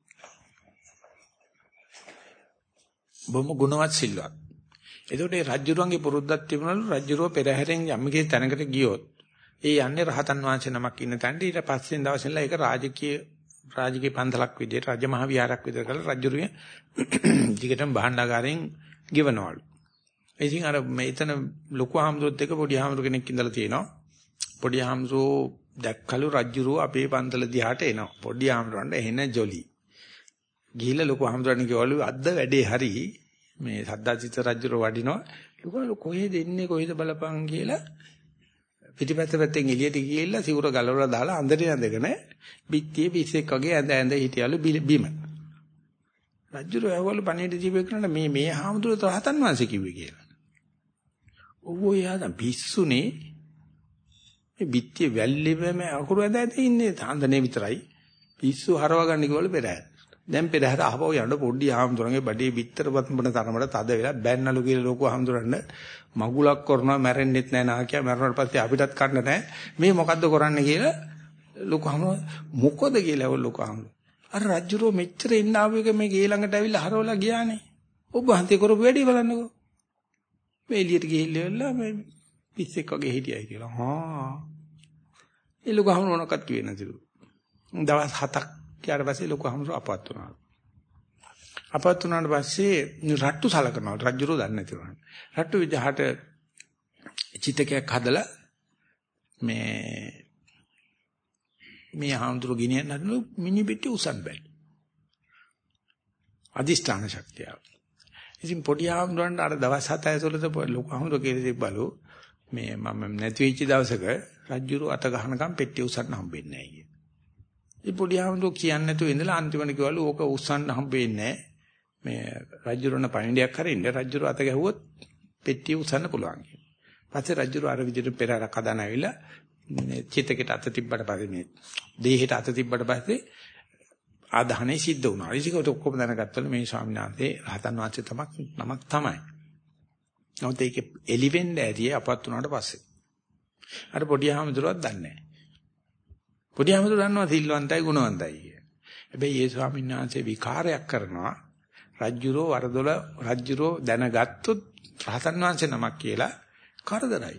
බොහොම ගුණවත් සිල්වත්. එතකොට ඒ රජුරුවන්ගේ පුරුද්දක් තිබුණලු රජුරුව පෙරහැරෙන් යම්කේ තැනකට ගියොත් ඒ යන්නේ රහතන් වහන්සේ නමක් ඉන්න තැනට ඊට පස්සේ දවසෙන්ලා ඒක රාජකීය පන්සලක් විදියට රජමහා විහාරයක් විදියට කරලා රජුරුවේ දිගටම භාණ්ඩාගාරයෙන් ගෙවනවලු. ඉතින් අර මෙතන ලොකු හාමුදුරුවොත් එක්ක පොඩි හාමුදුරු කෙනෙක් ඉඳලා තියෙනවා. පොඩි හාමුදුරුවෝ දැක්කලු රජුරුව අපේ පන්සල දිහාට එනවා. පොඩි හාමුදුරන්ට එන ජොලි. ගිහිල්ලා ලොකු හාමුදුරන් කිව්වලු අද්ද වැඩේ හරි මේ සද්දාචිත්ත රජුරුව වඩිනවා. ලොකු කොහෙද ඉන්නේ කොහෙද බලපං කියලා පිටිපස්ස පැත්තෙන් එළියට ගිහිල්ලා සිවුර ගලවලා දාලා අඳින ඇඳගෙන පිටියේ පිස්සෙක් වගේ ඇඳ හිටියලු බිම. රජුර ඇවවලු පණිවිඩ දීපේ කරන මේ හාමුදුරුවෝ රහතන් වහන්සේ කිව්වේ කියලා. ඔව්වෝ යාදා පිස්සුනේ මේ පිටියේ වැල්ලෙම අකුරු ඇඳ ඉන්නේ තාන්දනේ විතරයි. පිස්සු හරව ගන්න කිව්වලු පෙරහැර. දැන් පෙරහැර ආපහු යන්න පොඩි හාමුදුරන්ගේ බඩේ පිටතර වත්බන තරමට තද වෙලා බැන්නලු කියලා ලොකු හාමුදුරන්න මගුලක් කරනවා මැරෙන්නෙත් නැහැ නාකියා මැරුණාට පස්සේ අපිටත් කන්න නැහැ මේ මොකද්ද කරන්නේ කියලා ලොකු හාමුදුර මොකද කියලා ලොකු හාමුදුර අර රජුරෝ මෙච්චර ඉන්න ආව එක මේ ගේ ළඟට ඇවිල්ලා හරවලා ගියානේ ඔබ හන්තේ කරපු වැඩේ බලන්නකෝ මේ එළියට ගිහිල්ලා මේ පිස්සෙක් වගේ හිටියයි කියලා ඒ ලොකු හාමුදුර මොනවක්වත් කිව්වේ නැතිලු දවස් 7ක් ඊට පස්සේ ලොකු හාමුදුර අපවත් වුණා. අපවත් වුණාට පස්සේ රට්ටු සලකනවා. රජුරෝ දන්නේ නැති වුණා. රට්ටු විදහාට චිතකයක් හදලා මේ හාමුදුර ගෙනියන්න හදනලු මිනි පිටි උසන් බැලු. අදිෂ්ඨාන ශක්තිය. ඉතින් පොඩි හාමුදුරන්ට අර දවස් 7 ඇතුළත ලොකු හාමුදුර කියලා තිබ්බලු මේ මම නැති වෙච්ච දවසක රජුරෝ අත ගහනකම් පෙට්ටිය උසන්න හම්බෙන්නේ නැහැ කිය. ඒ පොඩි හාමුදුරුවෝ කියන්නේ නැතුව ඉඳලා අන්තිමට කිව්වලු ඕක උස්සන්න හම්බෙන්නේ නැහැ. මේ රජුරණ පණිඩයක් හරින්න රජුර අත ගැහුවොත් පෙට්ටිය උස්සන්න පුළුවන් කියලා. පස්සේ රජුර අර විදිහට පෙරහැරක් හදාන ඇවිල්ලා චිතකයට අත තිබ්බට පස්සේ මේ දෙහෙට අත තිබ්බට පස්සේ ආදාහනේ සිද්ධ වුණා. ඊසිකට ඔක්කොම දැනගත්තලු මේ ස්වාමීන් වහන්සේ රහතන් වහන්සේ නමක් තමයි. නමුත් ඒක එලිවෙන්න ඇරියේ අපත් වුණාට පස්සේ. අර පොඩි හාමුදුරුවෝ දන්නේ නැහැ. පොඩි හාමුදුරුවෝ දන්නවා සිල්වන්තයි ගුණවන්තයි කිය. හැබැයි ඒ ස්වාමීන් වහන්සේ විකාරයක් කරනවා රජ්ජුරෝ වරදොල රජ්ජුරෝ දැනගත්තොත් රහතන් වහන්සේ නමක් කියලා කරදරයි.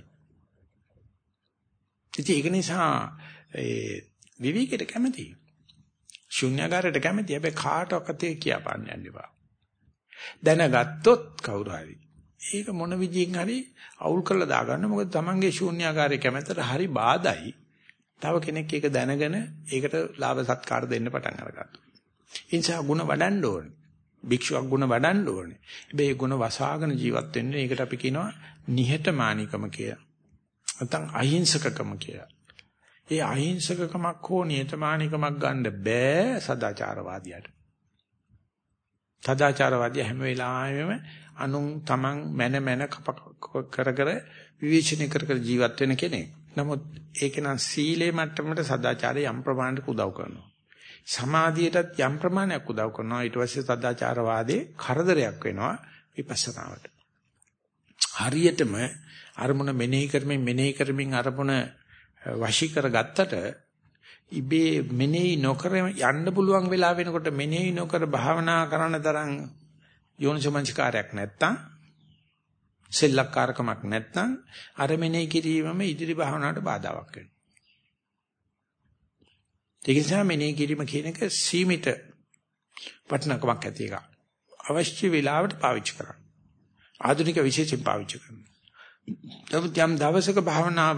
ඉතින් ඒක නිසා විවිධකයට කැමති. ශුන්‍යagaraට කැමති. හැබැයි කාටවත් ඒක කියපන්න යන්න එපා. දැනගත්තොත් කවුරු හරි ඒක මොන විදියෙන් හරි අවුල් කරලා දාගන්න. මොකද තමන්ගේ ශුන්‍යagaraේ කැමැත්තට හරි බාධායි. තව කෙනෙක් ඒක දැනගෙන ඒකට ලාභ සත්කාර දෙන්න පටන් අරගත්තා. ඒ නිසා ಗುಣ වඩන්න ඕනේ. භික්ෂුවක් ಗುಣ වඩන්න ඕනේ. හැබැයි ಗುಣ වසාගෙන ජීවත් වෙන්න ඒකට අපි කියනවා නිහතමානීකම කියලා. නැත්නම් අහිංසකකම කියලා. ඒ අහිංසකකමක් හෝ නිහතමානීකමක් ගන්න බෑ සදාචාරවාදියාට. සදාචාරවාදියා හැම වෙලාවෙම අනුන් තමන් මන කර විවේචනය කර ජීවත් වෙන කෙනෙක්. නමුත් ඒක නම් සීලේ මට්ටමට සදාචාරය යම් ප්‍රමාණයක උදව් කරනවා. සමාධියටත් යම් ප්‍රමාණයක් උදව් කරනවා. ඊට පස්සේ සදාචාරවාදේ කරදරයක් වෙනවා විපස්සනාවට. හරියටම අරමුණ මෙනෙහි කරමින් අරමුණ වශී කරගත්තට ඉබේ මෙනෙහි නොකර යන්න පුළුවන් වෙලා වෙනකොට මෙනෙහි නොකර භාවනා කරන තරම් යෝනිසමංස්කාරයක් නැත්තම් සෙල්ලක්කාරකමක් නැත්නම් අර මෙනෙහි කිරීමම ඉදිරි භාවනාවට බාධාවක් වෙනවා. ඒ නිසා මෙනෙහි කිරීම කියන එක සීමිත වටිනාකමක් ඇති එකක්. අවශ්‍ය වෙලාවට පාවිච්චි කරන්න. ආධුනික විශේෂයෙන් පාවිච්චි කරන්න. යම් දවසක භාවනාව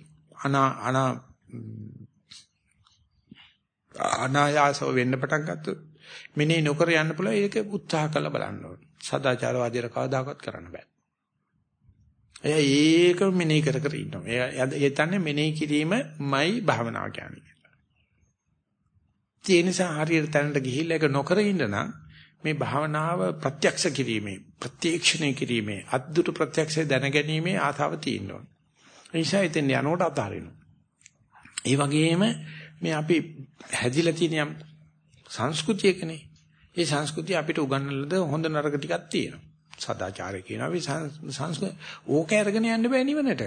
අනායාසව වෙන්න පටන් ගත්තොත් මෙනෙහි නොකර යන්න පුළුවන්. ඒක උත්සාහ කරලා බලන්න ඕනේ. සදාචාරවාදීර කවදාකවත් කරන්න බෑ. එයා ඒක මෙනෙහි කර ඉන්නවා. එයා තන්නේ මෙනෙහි කිරීමයි භාවනාව කියන්නේ. ඒ නිසා හරියට තැනට ගිහිල්ලා ඒක නොකර ඉන්න නම් මේ භාවනාව ප්‍රත්‍යක්ෂ කිරීමේ, ප්‍රත්‍යක්ෂණය කිරීමේ, අද්දුට ප්‍රත්‍යක්ෂය දැනගැනීමේ ආතාව තියෙනවා. ඒ නිසා ඉතින් යනකොට අතාරිනවා. ඒ වගේම මේ අපි හැදිලා තියෙන යම් සංස්කෘතියකනේ. ඒ සංස්කෘතිය අපිට උගන්වලද හොඳ නරක ටිකක් තියෙනවා. සදාචාරය කියනවා අපි සංස්කෘතිය ඕක අරගෙන යන්න බෑ නිවනට.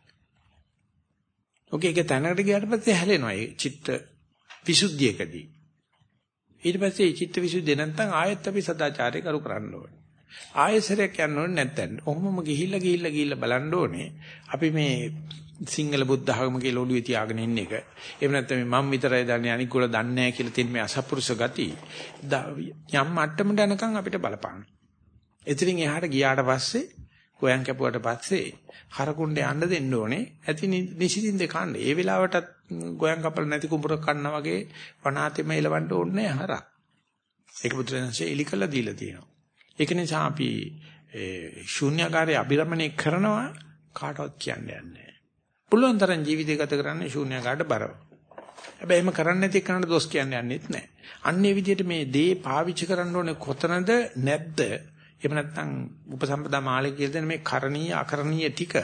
ඔකේ ඒක තැනකට ගියාට පස්සේ හැලෙනවා. ඒ චිත්ත විසුද්ධියකදී. ඊට පස්සේ මේ චිත්ත විසුද්ධිය නැත්නම් ආයෙත් අපි සදාචාරය කරු කරන්න ඕනේ. ආයෙසරයක් යන්න ඕනේ නැත්නම් ඔහොමම ගිහිල්ලා බලන්න ඕනේ. අපි මේ සිංහල බුද්ධ ධර්ම කියලා ඔළුවේ තියාගෙන ඉන්න එක. එහෙම නැත්නම් මම විතරයි දන්නේ අනික ගොල්ලෝ දන්නේ නැහැ කියලා තියෙන මේ අසපුරුෂ ගති යම් මට්ටමකට යනකම් අපිට බලපාන. එතනින් එහාට ගියාට පස්සේ ගෝයන් කැපුවට පස්සේ හරකුණ්ඩ යන්න දෙන්න ඕනේ. ඇති නිසින්ද කන්න. ඒ වෙලාවටත් ගෝයන් කපල නැති කුඹරක් කන්නා වගේ වනාතෙම එලවන්න ඕනේ හරක්. ඒක බුදුරජාණන්සේ එලිකලා දීලා තියෙනවා. ඒක නිසා අපි ශූන්‍යagaraේ අභිරමණය කරනවා කාටවත් කියන්නේ නැහැ. පුළුවන් තරම් ජීවිතය ගත කරන්නේ ශූන්‍යකාරට බරව. හැබැයි එහෙම කරන්නේ නැති කෙනාට දොස් කියන්නේ යන්නෙත් නැහැ. අන්නේ විදිහට මේ දේ පාවිච්චි කරන්න ඕනේ කොතනද නැද්ද? එහෙම නැත්නම් උපසම්පදා මාළේ කියලා දෙන මේ කරණීය අකරණීය ටික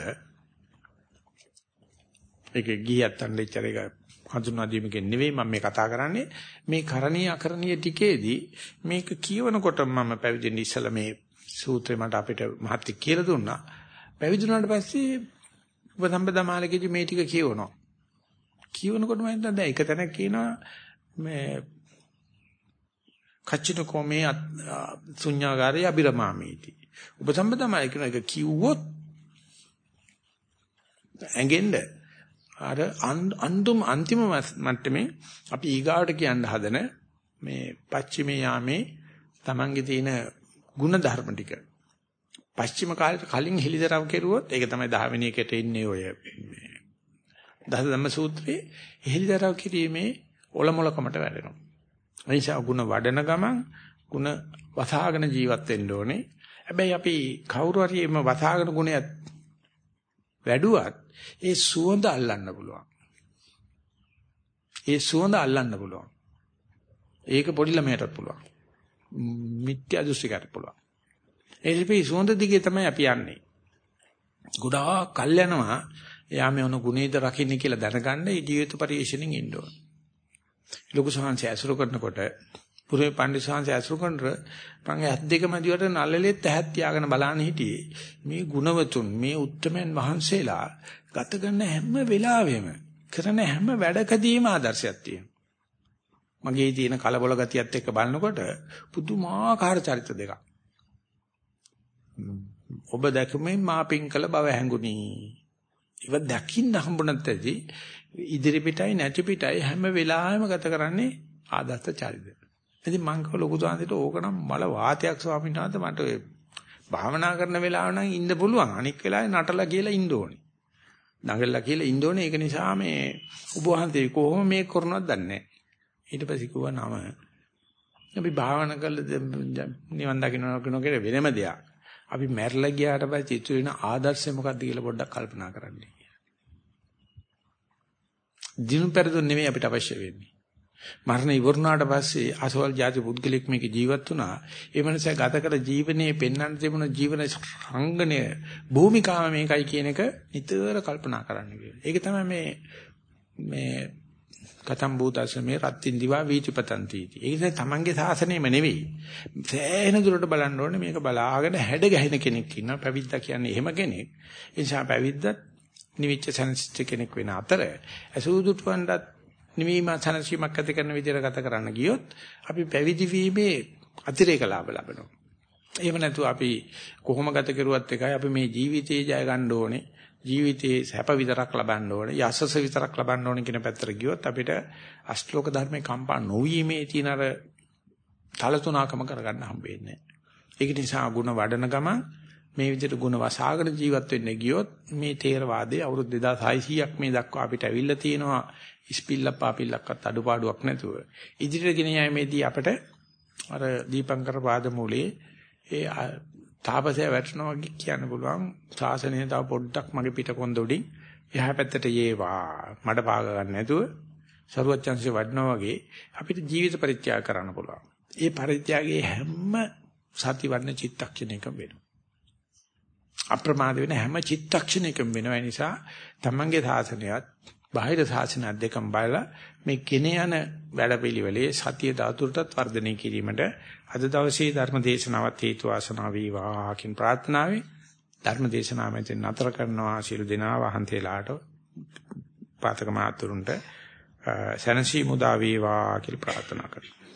ඒක ගියත්තන් දෙච්චර එක හඳුන්වා දීමකින් නෙවෙයි මම මේ කතා කරන්නේ මේ කරණීය අකරණීය ටිකේදී මේක කියවනකොට මම පැවිදෙන්න ඉස්සලා මේ සූත්‍රය මට අපිට මහත්ති කියලා දුන්නා. පැවිදුණාට පස්සේ උපසම්පදා මාළේකදී මේ ටික කියවනවා. කියවනකොට මම හිතනවා දැන් එක තැනක් කියනවා මේ කච්චින කොමේ ශුන්‍යාගාරය අබිරමාමීති. උපසම්පදා මාළේ කියන එක කිව්වොත් ඇඟෙන්න අර අන්තිම මට්ටමේ අපි ඊගාවට කියන්න හදන මේ පච්චිමේ යාමේ Tamange තියෙන ಗುಣ ධර්ම ටික පස්චිම කාලේ කලින් හිලිදරව් කෙරුවොත් ඒක තමයි 10 වෙනි එකට ඉන්නේ ඔය දස ධම්ම සූත්‍රයේ හිලිදරව් කිරීමේ ඔලමුලකමට වැඩෙනවා. ඒ නිසා ಗುಣ වඩන ගමන් ಗುಣ වසහාගෙන ජීවත් වෙන්න ඕනේ. හැබැයි අපි කවුරු හරි එම වසහාගෙන ගුණයක් වැඩුවත් ඒ සුවඳ අල්ලන්න පුළුවන්. ඒ සුවඳ අල්ලන්න පුළුවන්. ඒක පොඩි ළමයටත් පුළුවන්. මිත්‍යා දෘෂ්ටිකට පුළුවන්. ඒ ඉතින් සුවඳ දිගේ තමයි අපි යන්නේ. ගොඩාක් කල් යනවා එයා මේ වුණ ගුණේද රකින්නේ කියලා දැනගන්න ජීවිත පරිශ්‍රණයෙන් ඉන්න ඕන. ලොකු සංහංශය ඇසුරු කරනකොට පුරේ පණ්ඩිත සංහංශය ඇසුරු කරනකොට මම ඇස් දෙක මැදිවට නළලෙත් ඇහත් තියාගෙන බලන්න හිටියේ මේ ගුණවතුන් මේ උත්තමයන් වහන්සේලා ගත කරන හැම වෙලාවෙම කරන හැම වැඩකදීම ආදර්ශයක් තියෙනවා. මගේ තියෙන කලබල ගතියත් එක්ක බලනකොට පුදුමාකාර චරිත දෙකක්. ඔබ දැකීමෙන් මා පිංකල බව හැඟුණි. ඉව දකින්න හම්බුනත් ඇති ඉදිරි පිටයි නැති පිටයි හැම වෙලාවෙම ගත කරන්නේ ආදර්ශ චරිත. ඉතින් මං කව ලොකු දාන්දිට ඕකනම් මල වාතයක් ස්වාමීන් වහන්සේ මට ඔය භාවනා කරන වෙලාව නම් ඉන්න පුළුවන්. අනික් වෙලාවේ නටලා කියලා ඉන්න ඕනේ. දඟලලා කියලා ඉන්න ඕනේ. ඒක නිසා මේ ඔබ වහන්සේ කොහොම මේක කරනවද දන්නේ නැහැ. ඊට පස්සේ කිව්වා නම අපි භාවනා කළා නිවන් දකින්න කෙනෙක් වෙනම දෙයක්. අපි මැරලා ගියාට පස්සේ ඉතුරු වෙන ආදර්ශය මොකක්ද කියලා පොඩ්ඩක් කල්පනා කරන්න. දිනු පෙරදුන් නෙමෙයි අපිට අවශ්‍ය වෙන්නේ. මරණ ඉවරනාට පස්සේ අසවල් ಜಾති පුද්ගලික මේක ජීවත් වුණා. ඒ මනස ගත කළ ජීවනයේ පෙන්වන්න තිබුණ ජීවන සංගණය භූමිකාව මේකයි කියන එක නිතර කල්පනා කරන්න කියලා. ඒක තමයි මේ කතම් භූතසමේ රත්ත්‍ින් දිවා වීතිපතන්ති. ඒ කියන්නේ තමන්ගේ සාසනයම නෙවෙයි. සෑහෙන දුරට බලන්න ඕනේ මේක බලාගෙන හැඩ ගැහෙන කෙනෙක් ඉන්නවා. පැවිද්දා කියන්නේ එහෙම කෙනෙක්. ඒ නිසා පැවිද්දත් නිවිච්ච සනසිත කෙනෙක් වෙන අතර අසූදුටුවන්ටත් නිවීම සනසීමක් ඇති කරන විදිහට ගත කරන්න ගියොත් අපි පැවිදි වීමේ අතිරේක ලාභ ලබනවා. එහෙම නැතුව අපි කොහොම ගත කරුවත් එකයි අපි මේ ජීවිතේ ජය ගන්න ඕනේ. ජීවිතේ සැප විතරක් ලබන්න ඕනේ. යසස විතරක් ලබන්න ඕනේ කියන පැත්තට ගියොත් අපිට අෂ්ටලෝක ධර්මේ කම්පා නොවීමේ තියෙන අර තලතුණකම කරගන්න හම්බෙන්නේ නැහැ. ඒක නිසා ගුණ වඩන ගමන් මේ විදිහට ගුණ වසාගෙන ජීවත් වෙන්න ගියොත් මේ තේරවාදයේ අවුරුදු 2600ක් මේ දක්වා අපිට ඇවිල්ලා තියෙනවා. ඉස්පිල්ලක් පාපිල්ලක්වත් අඩුපාඩුවක් නැතුව ඉදිරියට ගෙන යෑමේදී අපිට අර දීපංකර පාදමූලයේ ඒ තාපසය වැටෙනවා වගේ කියන්න පුළුවන් ශාසනය තව පොඩ්ඩක් මගේ පිටකොන්ද උඩින් එහා පැත්තට යේවා මඩ පාග ගන්න නැතුව සරුවච්චන්සේ වඩනවා වගේ අපිට ජීවිත පරිත්‍යාග කරන්න පුළුවන්. ඒ පරිත්‍යාගයේ හැම සති වර්ණ චිත්තක්ෂණයකම වෙනවා. අප්‍රමාද වෙන හැම චිත්තක්ෂණයකම වෙනවා. ඒ නිසා තමන්ගේ ශාසනයත් බාහිර ශාසන දෙකම බලලා මේ ගෙන යන වැඩපිළිවෙලේ සතිය ධාතුරටත් වර්ධනය කිරීමට අද දවසේ ධර්ම දේශනාවත් හේතු වාසනා වේවා කියන ප්‍රාර්ථනාවෙන් ධර්ම දේශනාව මෙතන නතර කරනවා. සියලු දෙනා වහන්සේලාට පාතක මාතුරුන්ට සනසි මුදා වේවා කියලා ප්‍රාර්ථනා කරනවා.